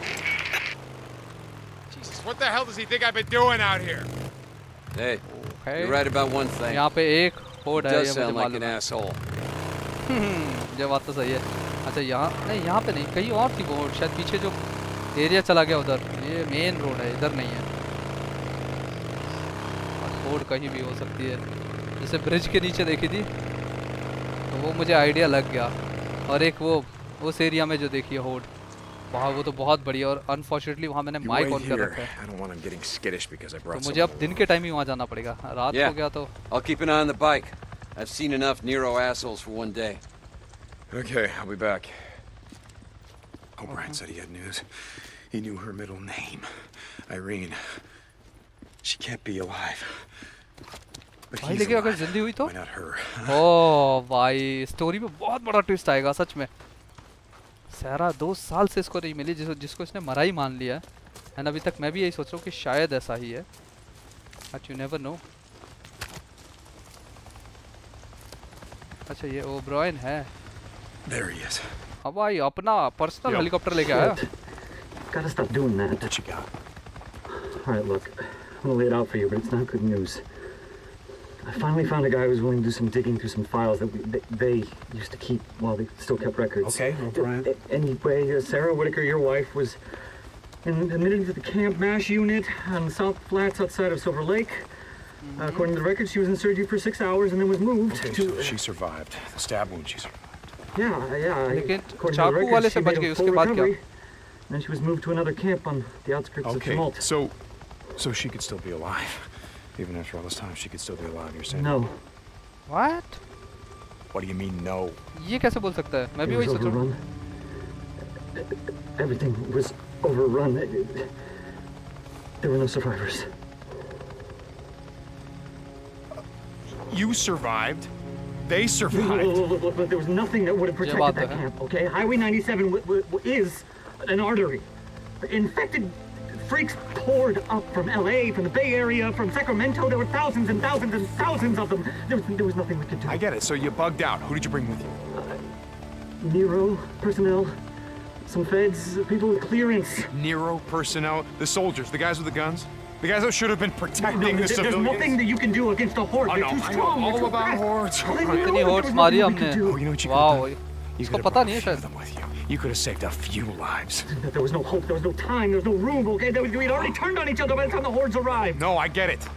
Jesus, what the hell does he think I've been doing out here? Hey, Okay. you're right about one thing. यहाँ पे एक होड़ He है. does ये मुझे sound like मालूम an है. asshole. ये बात तो सही है. अच्छा यहाँ नहीं, यहाँ पे नहीं, कहीं और थी वो. शायद पीछे जो एरिया चला गया उधर. ये मेन रोड है, इधर नहीं है. रोड कहीं भी हो सकती है. जैसे ब्रिज के नीचे देखी थी तो वो मुझे आइडिया लग गया. और एक वो उस एरिया में जो देखी है होड़, वहाँ वो तो बहुत बढ़िया. और अनफॉर्चुनेटली वहाँ मैंने You माइक wait ऑन कर here. रखा है. I don't want him getting skittish because I तो brought मुझे अब some. दिन के टाइम ही वहाँ जाना पड़ेगा. रात Yeah. हो गया तो I'll keep an eye on the bike. I've seen enough Nero assholes for one day. Okay, I'll be back. O'Brien said he had news. He knew her middle name, Irene. She can't be alive. But भाई he's लेकिन अगर alive. जिंदी हुई तो Why not her? ओ भाई story में बहुत बड़ा ट्विस्ट आएगा सच में. सहरा दो साल से इसको नहीं मिली जिस, जिसको इसने मरा ही मान लिया है. एंड अभी तक मैं भी यही सोच रहा हूँ कि शायद ऐसा ही है. But you never know. अच्छा ये ओब्रायन है. There he is. अब भाई अपना पर्सनल Yo. हेलीकॉप्टर लेके आया. Gotta stop doing that. What you got? All right, look, I'm gonna lay it out for you, but it's not good news. I finally found a guy who was willing to do some digging through some files that we, they, they used to keep while they still kept records. Okay, O'Brien. A- Anyway, uh, Sarah Whitaker, your wife, was in, admitted to the Camp MASH unit on the South Flats outside of Silver Lake. Uh, according to the records, she was in surgery for six hours and then was moved Okay, to. so she survived. The stab wound, she survived. Yeah, yeah. लेकिन According to the चाकू records, वाले she से बच made a गई. full उसके बाद क्या? recovery. Then she was moved to another camp on the outskirts of Okay, Tumult. so, so she could still be alive. Even after all this time, she could still be alive, you're saying? No. What? What do you mean, no? ये कैसे बोल सकता है? मैं भी वही सोच रहा हूँ. Everything was overrun. There were no survivors. You survived. They survived. Look, look, look, look, there was nothing that would have protected that camp, okay? Highway ninety-seven w w is an artery. Infected freaks poured up from L A, from the Bay Area, from Sacramento. There were thousands and thousands and thousands of them. There was, there was nothing we could do. I get it. So you bugged out. Who did you bring with you? Uh, Nero personnel, some feds, people with clearance. Nero personnel, the soldiers, the guys with the guns, the guys that should have been protecting no, the there's civilians. There's nothing that you can do against the horde. Oh, They're no, too I strong. know all They're too about fast. hordes. कितनी hordes मारी हमने? Oh, you know what you wow. could have done? इसको पता नहीं है शायद. Them with you. You could have saved a few lives. There was no hope. There was no time. There was no room. Okay, there was, we'd already turned on each other by the time the hordes arrived. No, I get it.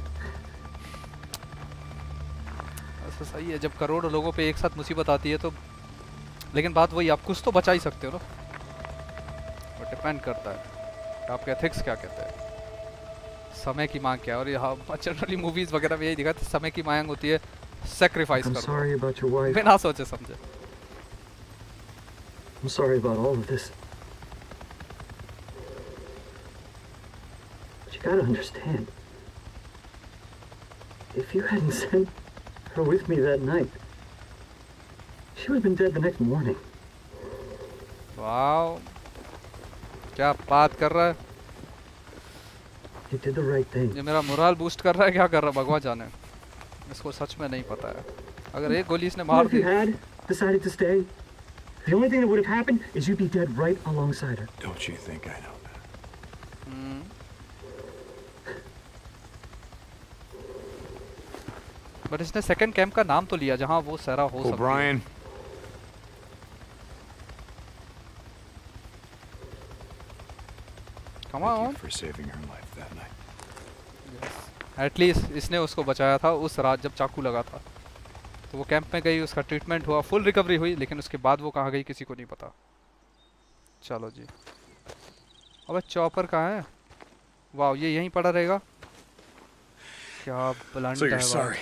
ऐसा सही है जब करोड़ों लोगों पे एक साथ मुसीबत आती है तो, लेकिन बात वही, आप कुछ तो बचा ही सकते हो ना. वो डिपेंड करता है आपके एथिक्स क्या कहते हैं, समय की मांग क्या है. और यहाँ जनरली मूवीज वगैरह में यही दिखाते हैं, समय की मांग होती है सैक्रिफाइस करो बिना सोचे समझे. I'm sorry about all of this. But you gotta understand, if you hadn't sent her with me that night, she would have been dead the next morning. Wow. क्या बात कर रहा है? You did the right thing. ये मेरा moral boost कर रहा है, क्या कर रहा है भगवान जाने. इसको सच में नहीं पता है. अगर एक गोली इसने मार दी. If you had decided to stay, the only thing that would have happened is you'd be dead right alongside her. Don't you think I know that? Hmm. But इसने second camp का नाम तो लिया जहाँ वो सारा हो सकता है. O'Brien. Come on. Thank you for saving her life that night. Yes. At least इसने उसको बचाया था उस रात जब चाकू लगा था. तो वो कैंप में गई, उसका ट्रीटमेंट हुआ, फुल रिकवरी हुई, लेकिन उसके बाद वो कहाँ गई किसी को नहीं पता. चलो जी. अबे चॉपर कहाँ है? वाह, ये यहीं पड़ा रहेगा. क्या ब्लंट है sorry.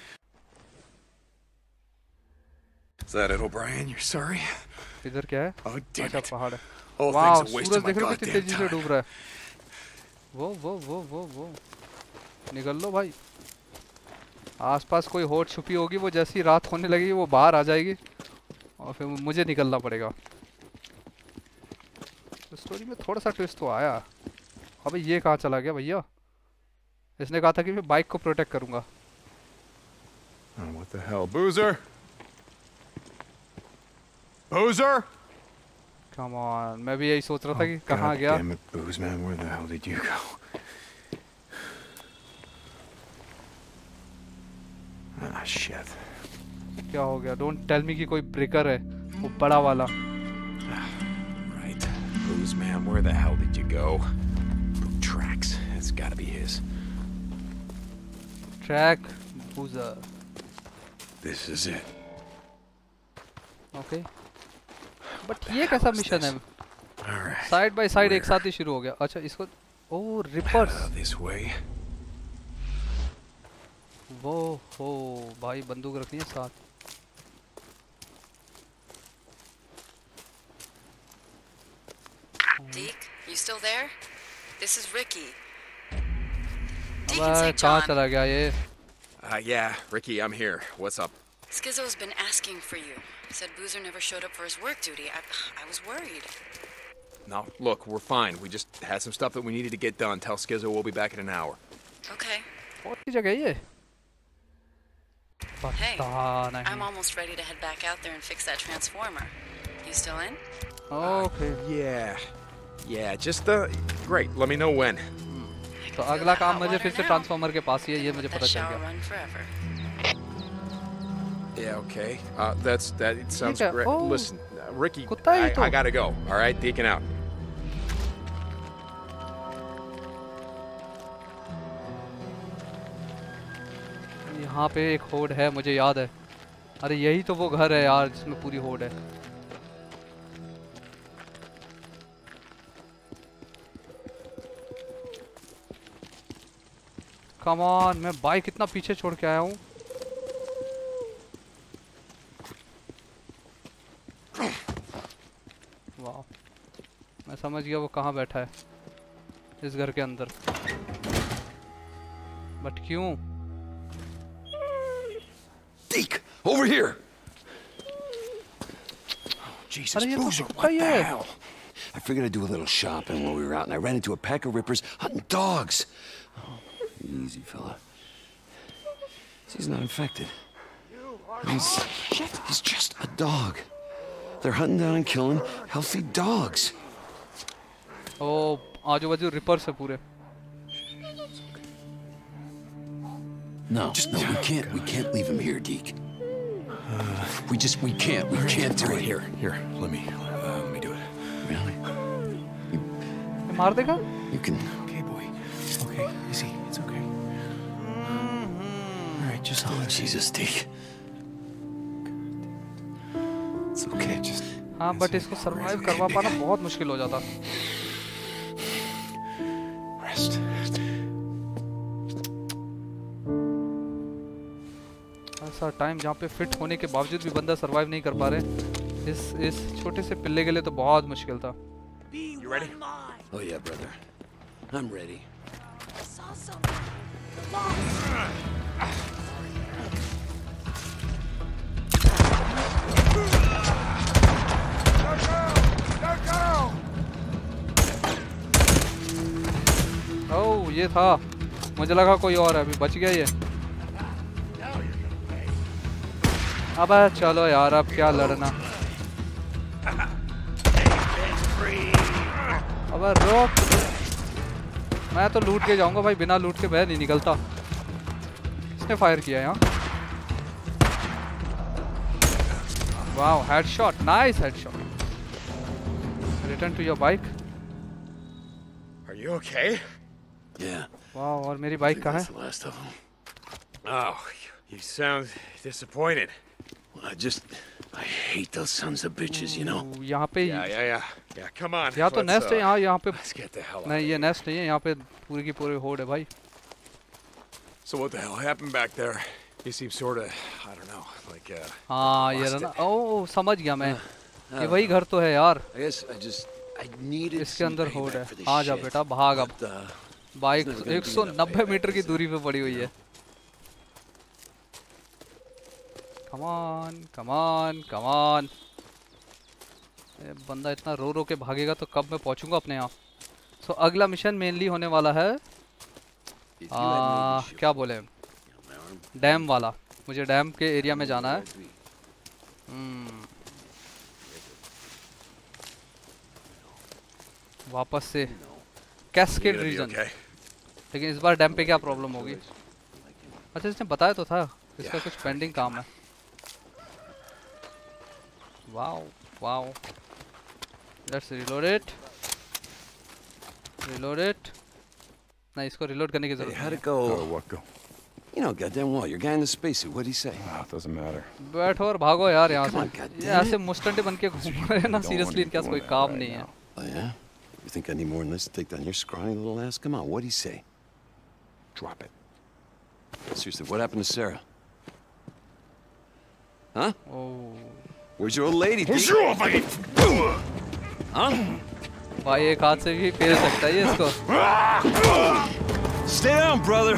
Is that it, O'Brien? You're sorry? इधर क्या है? Oh, damn it. पहाड़ है. Oh, वाह, thanks, a waste Suraj of my देख रहे हो कितनी goddamn तेजी से time. डूब रहा है. वो वो वो वो वो निकल लो भाई. आसपास कोई होड़ छुपी होगी, वो जैसी रात होने लगेगी वो बाहर आ जाएगी और फिर मुझे निकलना पड़ेगा. तो स्टोरी में थोड़ा सा ट्विस्ट तो आया. अबे ये कहाँ चला गया भैया? इसने कहा था कि मैं बाइक को प्रोटेक्ट करूंगा. Oh, what the hell, Boozer? Boozer? Come on, मैं भी यही सोच रहा था कि कहाँ गया. Damn it, Booze man, where the hell did you go? Ah, shit. क्या हो गया? Don't tell me कि कोई ब्रेकर है, वो बड़ा वाला. Right, Booze man, where the hell did you go? Boot tracks. It's got to be his. Track Boozer. This is it. Okay. But ये कैसा मिशन है? Alright. साइड बाय साइड एक साथ ही शुरू हो गया. अच्छा इसको ओह रिपर्स. This way. वो हो भाई बंदूक रखनी है साथ. Deke, you still there? This is Ricky. अब कहाँ चला गया ये? Uh, yeah, Ricky, I'm here. What's up? Skizzo's been asking for you. Said Boozer never showed up for his work duty. I, I was worried. No, look, we're fine. We just had some stuff that we needed to get done. Tell Skizzo we'll be back in an hour. Okay. कौन सी जगह ये? Hey, पता नहीं. I'm almost ready to head back out there and fix that transformer. You still in? Okay. Uh, yeah. Yeah, just, uh, great. Let me know when. तो अगला काम मुझे फिर से ट्रांसफॉर्मर के पास ही है, ये मुझे पता चल गया. Run forever. Yeah, okay. Uh, that's, that it sounds है, great. oh, Listen, uh, Ricky, कुत्ता ही I, तो. I gotta go. All right, Deacon out. यहाँ पे एक होड़ है, मुझे याद है. अरे यही तो वो घर है यार जिसमें पूरी होड़ है. कम ऑन, मैं बाइक इतना पीछे छोड़ के आया हूँ। वाह, मैं समझ गया वो कहाँ बैठा है, इस घर के अंदर। बट क्यों? Deke, over here. Oh, Jesus, Boozer, what the hell? I figured I'd do a little shopping while we were out, and I ran into a pack of rippers hunting dogs. Oh, easy, fella. He's not infected. He's, he's just a dog. They're hunting down and killing healthy dogs. Oh, आजू बाजू reapers है पूरे। No, just no, we can't, we can't leave him here, Deke. Uh, we just, we can't, we can't do it. Here, here, let me, uh, let me do it. Really? You, मार देगा? You can. Okay, boy. Okay, easy, it's okay. All right, just. Oh, Jesus, Deke. It's okay, just. हाँ, but इसको survive करवा पाना बहुत मुश्किल हो जाता। Rest. ऐसा टाइम जहाँ पे फिट होने के बावजूद भी बंदा सरवाइव नहीं कर पा रहे, इस इस छोटे से पिल्ले के लिए तो बहुत मुश्किल था। You ready? Oh yeah, brother. I'm ready. ओह, ये था, मुझे लगा कोई और है, अभी बच गया ये। अब चलो यार, अब क्या लड़ना। अब रोक, मैं तो लूट के जाऊंगा भाई, बिना लूट के बह नहीं निकलता। इसने फायर किया यहाँ। Wow, headshot, nice headshot. Return to your bike. Are you okay? Yeah. Wow, और मेरी बाइक कहाँ है? That's the last of them. Oh, you sound disappointed. I just, I hate those sons of bitches, you know. यहाँ पे Yeah, yeah, yeah. Yeah, come on. यहाँ तो let's, nest है, uh, यहाँ यहाँ पे Let's get the hell out. नहीं, ये नेस्ट नहीं है, यहाँ पे पूरी की पूरी होड़ है भाई। So what the hell happened back there? You seem sort of, I don't know, like uh. हाँ, ये रहा ना, ओह समझ गया मैं, ये वही घर तो है यार। I guess I just, I needed इसके अंदर होड़ है। for this आ जा shit. बेटा, भाग अब। But, uh, bike it's never gonna एक be सौ enough नब्बे payback मीटर की for दूरी पे पड़ी हुई है। Come on, come on, come on। ये बंदा इतना रो रो के भागेगा तो कब मैं पहुंचूंगा अपने यहाँ। सो so, अगला मिशन मेनली होने वाला है आ, क्या बोले, डैम वाला। मुझे डैम के एरिया में जाना है। hmm. वापस से कैस्केड रीजन। लेकिन इस बार डैम पे क्या प्रॉब्लम होगी? अच्छा, इसने बताया तो था, इसका कुछ पेंडिंग काम है। Wow wow, let's reload it, reload it. नहीं, इसको रीलोड करने की जरूरत How'd नहीं it go? Oh, what go? You know, goddamn well, your guy in the spacesuit. What'd he say? Ah, it doesn't matter. है। बैठो और भागो यार यहाँ Come on, से। goddamn ये ऐसे मुस्टंडे बन के घूम रहे हैं ना, सीरियसली इनके पास कोई काम नहीं है। Oh yeah? You think I need more than this to take down your scrawny little ass? Come on, what'd he say? Drop it. Seriously, what happened to Sarah? Huh? Oh. Where's your old lady? Where's Deke? your old lady? Huh? भाई एक हाथ से भी फेर सकता है ये इसको। Stay down, brother.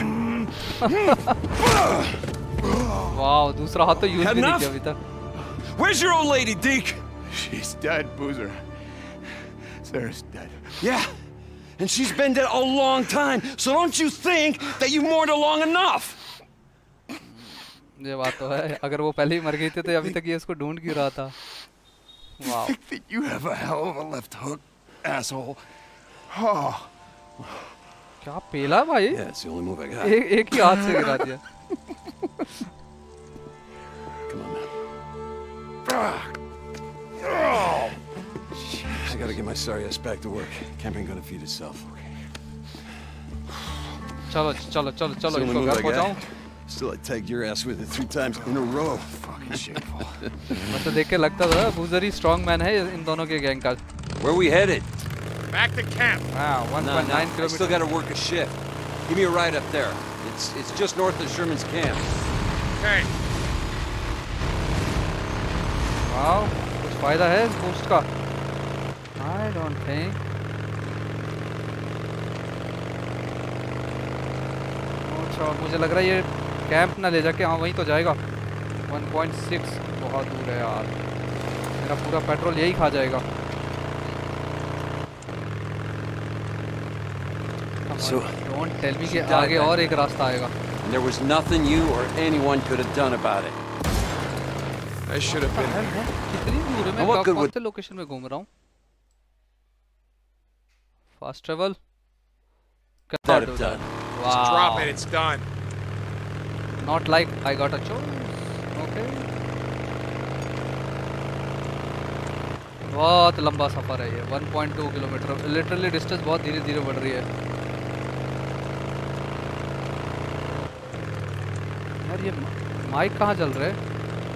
वाओ, दूसरा हाथ तो यूज भी नहीं किया अभी तक। Where's your old lady, Deke? She's dead, Boozer. Sarah's dead. Yeah, and she's been dead a long time, so don't you think that you mourned her long enough? ये बात तो है, अगर वो पहले ही मर गई थी तो अभी तक ये इसको ढूंढ क्यों रहा था? Wow. Think that you have a hell of a left hook, asshole. Oh. क्या पेला भाई? Yeah, it's the only move I got. एक एक ही हाथ से गिरा दिया। Come on, man. Oh. I gotta get my sorry ass back to work. Camp ain't gonna feed itself. चलो चलो चलो चलो, It's the only इसको move घर I पहुंचाऊं। got. Still, I tagged your ass with it three times in a row. Fucking shameful. मैं तो देख के लगता था बूजर ही स्ट्रॉन्ग मैन है इन दोनों के गैंग का। Where we headed? Back to camp. Wow, one No, point no, nine I still kilometers. gotta work a shift. Give me a ride up there. It's it's just north of Sherman's camp. Okay. Wow, कुछ फायदा है इस boost का? I don't think. अच्छा, मुझे लग रहा है ये कैंप ना ले जाके हाँ वहीं तो जाएगा। वन पॉइंट सिक्स बहुत दूर है यार, मेरा पूरा पेट्रोल यही खा जाएगा। So, don't tell me कि आगे और एक रास्ता आएगा। There was nothing you or anyone could have done about it. I should have been. कितनी दूर है? मैं कौन से लोकेशन में घूम रहा हूँ? Fast travel. Could have done. Wow. Just drop it. It's done. Not like I got a choice. Okay. बहुत लंबा सफर है ये, one point two kilometre. Literally distance बहुत धीरे धीरे बढ़ रही है यार। ये माइक कहाँ चल रहा है?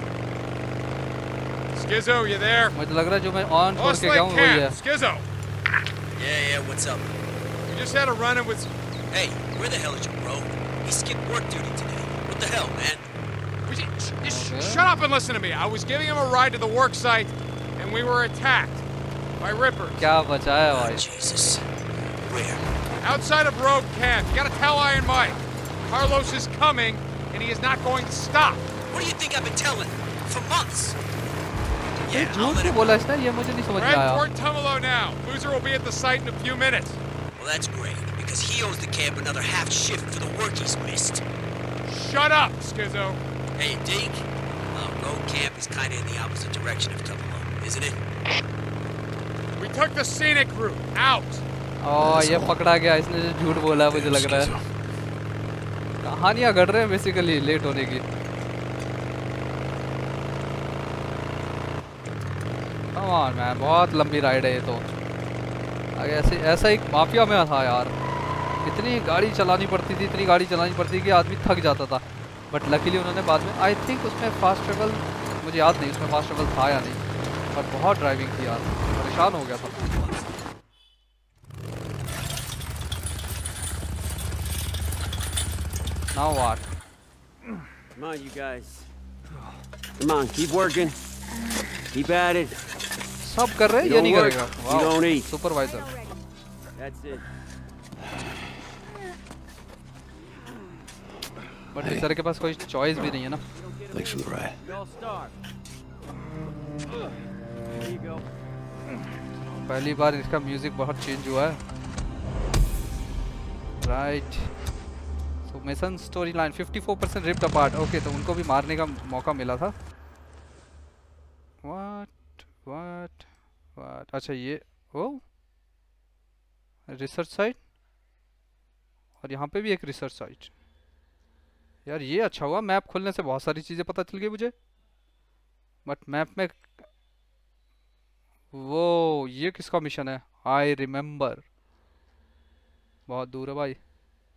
Skizzo, you there? मुझे लग रहा है जो मैं ऑन छोड़ के गया हूँ वही है। Skizzo. Yeah, yeah. What's up? We just had a run-in with. Hey, where the hell is your bro? He skipped work duty today. What the hell, man? We just, just okay. Shut up and listen to me. I was giving him a ride to the work site, and we were attacked by rippers. क्या बचाया भाई? Jesus. Where? Outside of Rogue Camp. You gotta tell Iron Mike. Carlos is coming, and he is not going to stop. What do you think I've been telling him for months? ये झूठ क्यों बोला इसने? ये मुझे नहीं समझ में आया। Toward Tumalo now. Boozer will be at the site in a few minutes. Well, that's great, because he owes the camp another half shift for the work he's missed. Shut up, Skizzo. Hey, Deke. Uh, Rogue Camp is kind of in the opposite direction of Tumalo, isn't it? We took the scenic route out. ओह, ये पकड़ा गया। इसने जो झूठ बोला मुझे लग रहा है। कहानियाँ घट रहे हैं बेसिकली लेट होने की। Come on man, बहुत लंबी राइड है ये तो। आगे ऐसे ऐसा एक माफिया में था यार, इतनी गाड़ी चलानी पड़ती थी इतनी गाड़ी चलानी पड़ती थी कि आदमी थक जाता था। बट लकीली उन्होंने बाद में, आई थिंक उसमें फास्ट ट्रेवल, मुझे याद नहीं उसमें फास्ट ट्रेवल था या नहीं, बट बहुत ड्राइविंग थी यार, परेशान हो गया था। Now what? Come on, you guys. Come on, keep working. Keep at it. सब कर रहे हैं, ये नहीं करेगा। You don't eat. Supervisor. That's it. But इस तरह के पास कोई चॉइस भी नहीं है ना। Thanks for the ride. There you go. पहली बार इसका म्यूजिक बहुत चेंज हुआ है। Right. So mission story line fifty four percent ripped apart. Okay, तो उनको भी मारने का मौका मिला था। What what what? अच्छा ये ओ रिसर्च साइट, और यहाँ पे भी एक रिसर्च साइट। यार ये अच्छा हुआ, मैप खोलने से बहुत सारी चीज़ें पता चल गई मुझे। बट मैप में वो ये किसका मिशन है? I remember. बहुत दूर है भाई।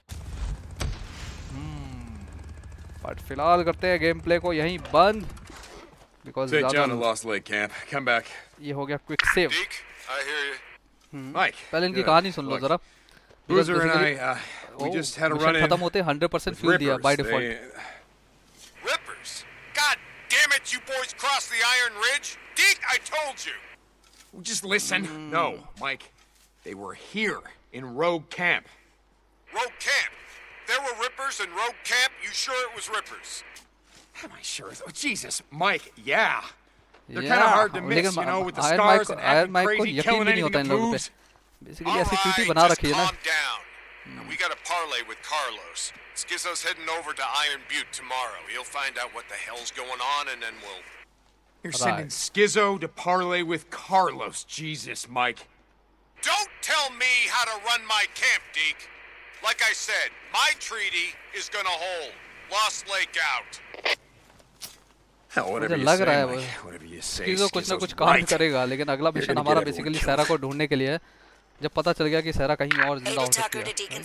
बट फिलहाल करते हैं गेम प्ले को यहीं बंद, because John at Lost Lake Camp. Come back. ये हो गया quick save. Deke, I hear you. Mike. पहले इनकी कहानी सुन लो जरा। Boozer and I, uh, we just had a run-in. खत्म होते हंड्रेड परसेंट फ्यूल दिया by default. Rippers? God damn it, you boys crossed the Iron Ridge? Deke, I told you. Just listen. Mm. No, Mike. They were here in Rogue Camp. Rogue Camp? There were Rippers in Rogue Camp? You sure it was Rippers? Am I sure? Oh, Jesus, Mike, yeah. They're yeah. kind of hard to miss, you know, with the scars and acting crazy, killing anything that moves. Basically, ऐसी ट्यूटी बना रखी है ना। Calm down. Now, we got a parlay with Carlos. Skizzo's heading over to Iron Butte tomorrow. He'll find out what the hell's going on, and then we'll... You're right. Sending Skizzo to parlay with Carlos. Jesus, Mike. Don't tell me how to run my camp, Deke. Like I said, my treaty is gonna hold. Lost Lake out. Hell, whatever you लग say, रहा है Mike. Whatever you say, Skizzo कुछ ना कुछ काम करेगा, लेकिन अगला मिशन हमारा बेसिकली सैरा को ढूंढने के लिए है। जब पता चल गया कि सैरा कहीं और जिंदा हो सकती है।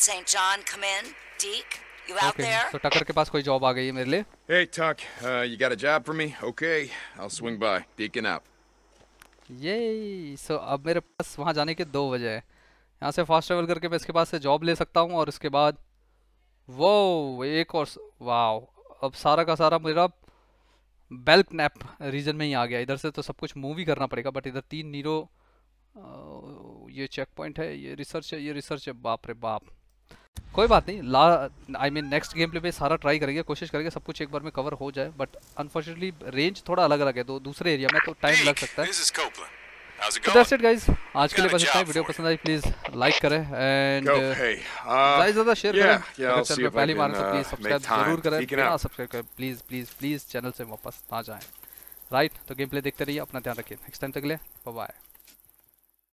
Okay, so टकर के पास कोई जॉब आ गई है मेरे लिए। Hey Tuck, uh, you got a job for me? Okay, I'll swing by. Deacon out. Yay! So अब मेरे पास वहाँ जाने के दो वजह है। यहाँ से फास्ट ट्रेवल करके मैं इसके पास से जॉब ले सकता हूँ, और उसके बाद वो एक और वाव, अब सारा का सारा मेरा बेल्कनैप रीजन में ही आ गया। इधर से तो सब कुछ मूव ही करना पड़ेगा, बट इधर तीन नीरो, ये चेक पॉइंट है, ये रिसर्च है, ये रिसर्च है, बाप रे बाप। कोई बात नहीं, ला I mean next game play पे सारा ट्राई करेंगे, कोशिश करेंगे सब कुछ एक बार में कवर हो जाए, बट अनफॉर्चुनेटली रेंज थोड़ा अलग अलग है, तो दूसरे एरिया में तो टाइम लग सकता है। So that's it guys, आज के लिए बस इतना ही। वीडियो पसंद आई प्लीज लाइक करें एंड ज़्यादा ज़्यादा शेयर करें। अगर चैनल पे पहली बार तो प्लीज सब्सक्राइब जरूर करें, बिना सब्सक्राइब करें प्लीज प्लीज प्लीज चैनल से वापस ना जाएं। राइट, तो गेम प्ले देखते रहिए, अपना ध्यान रखिए। नेक्स्ट टाइम तक के लिए बाय बाय।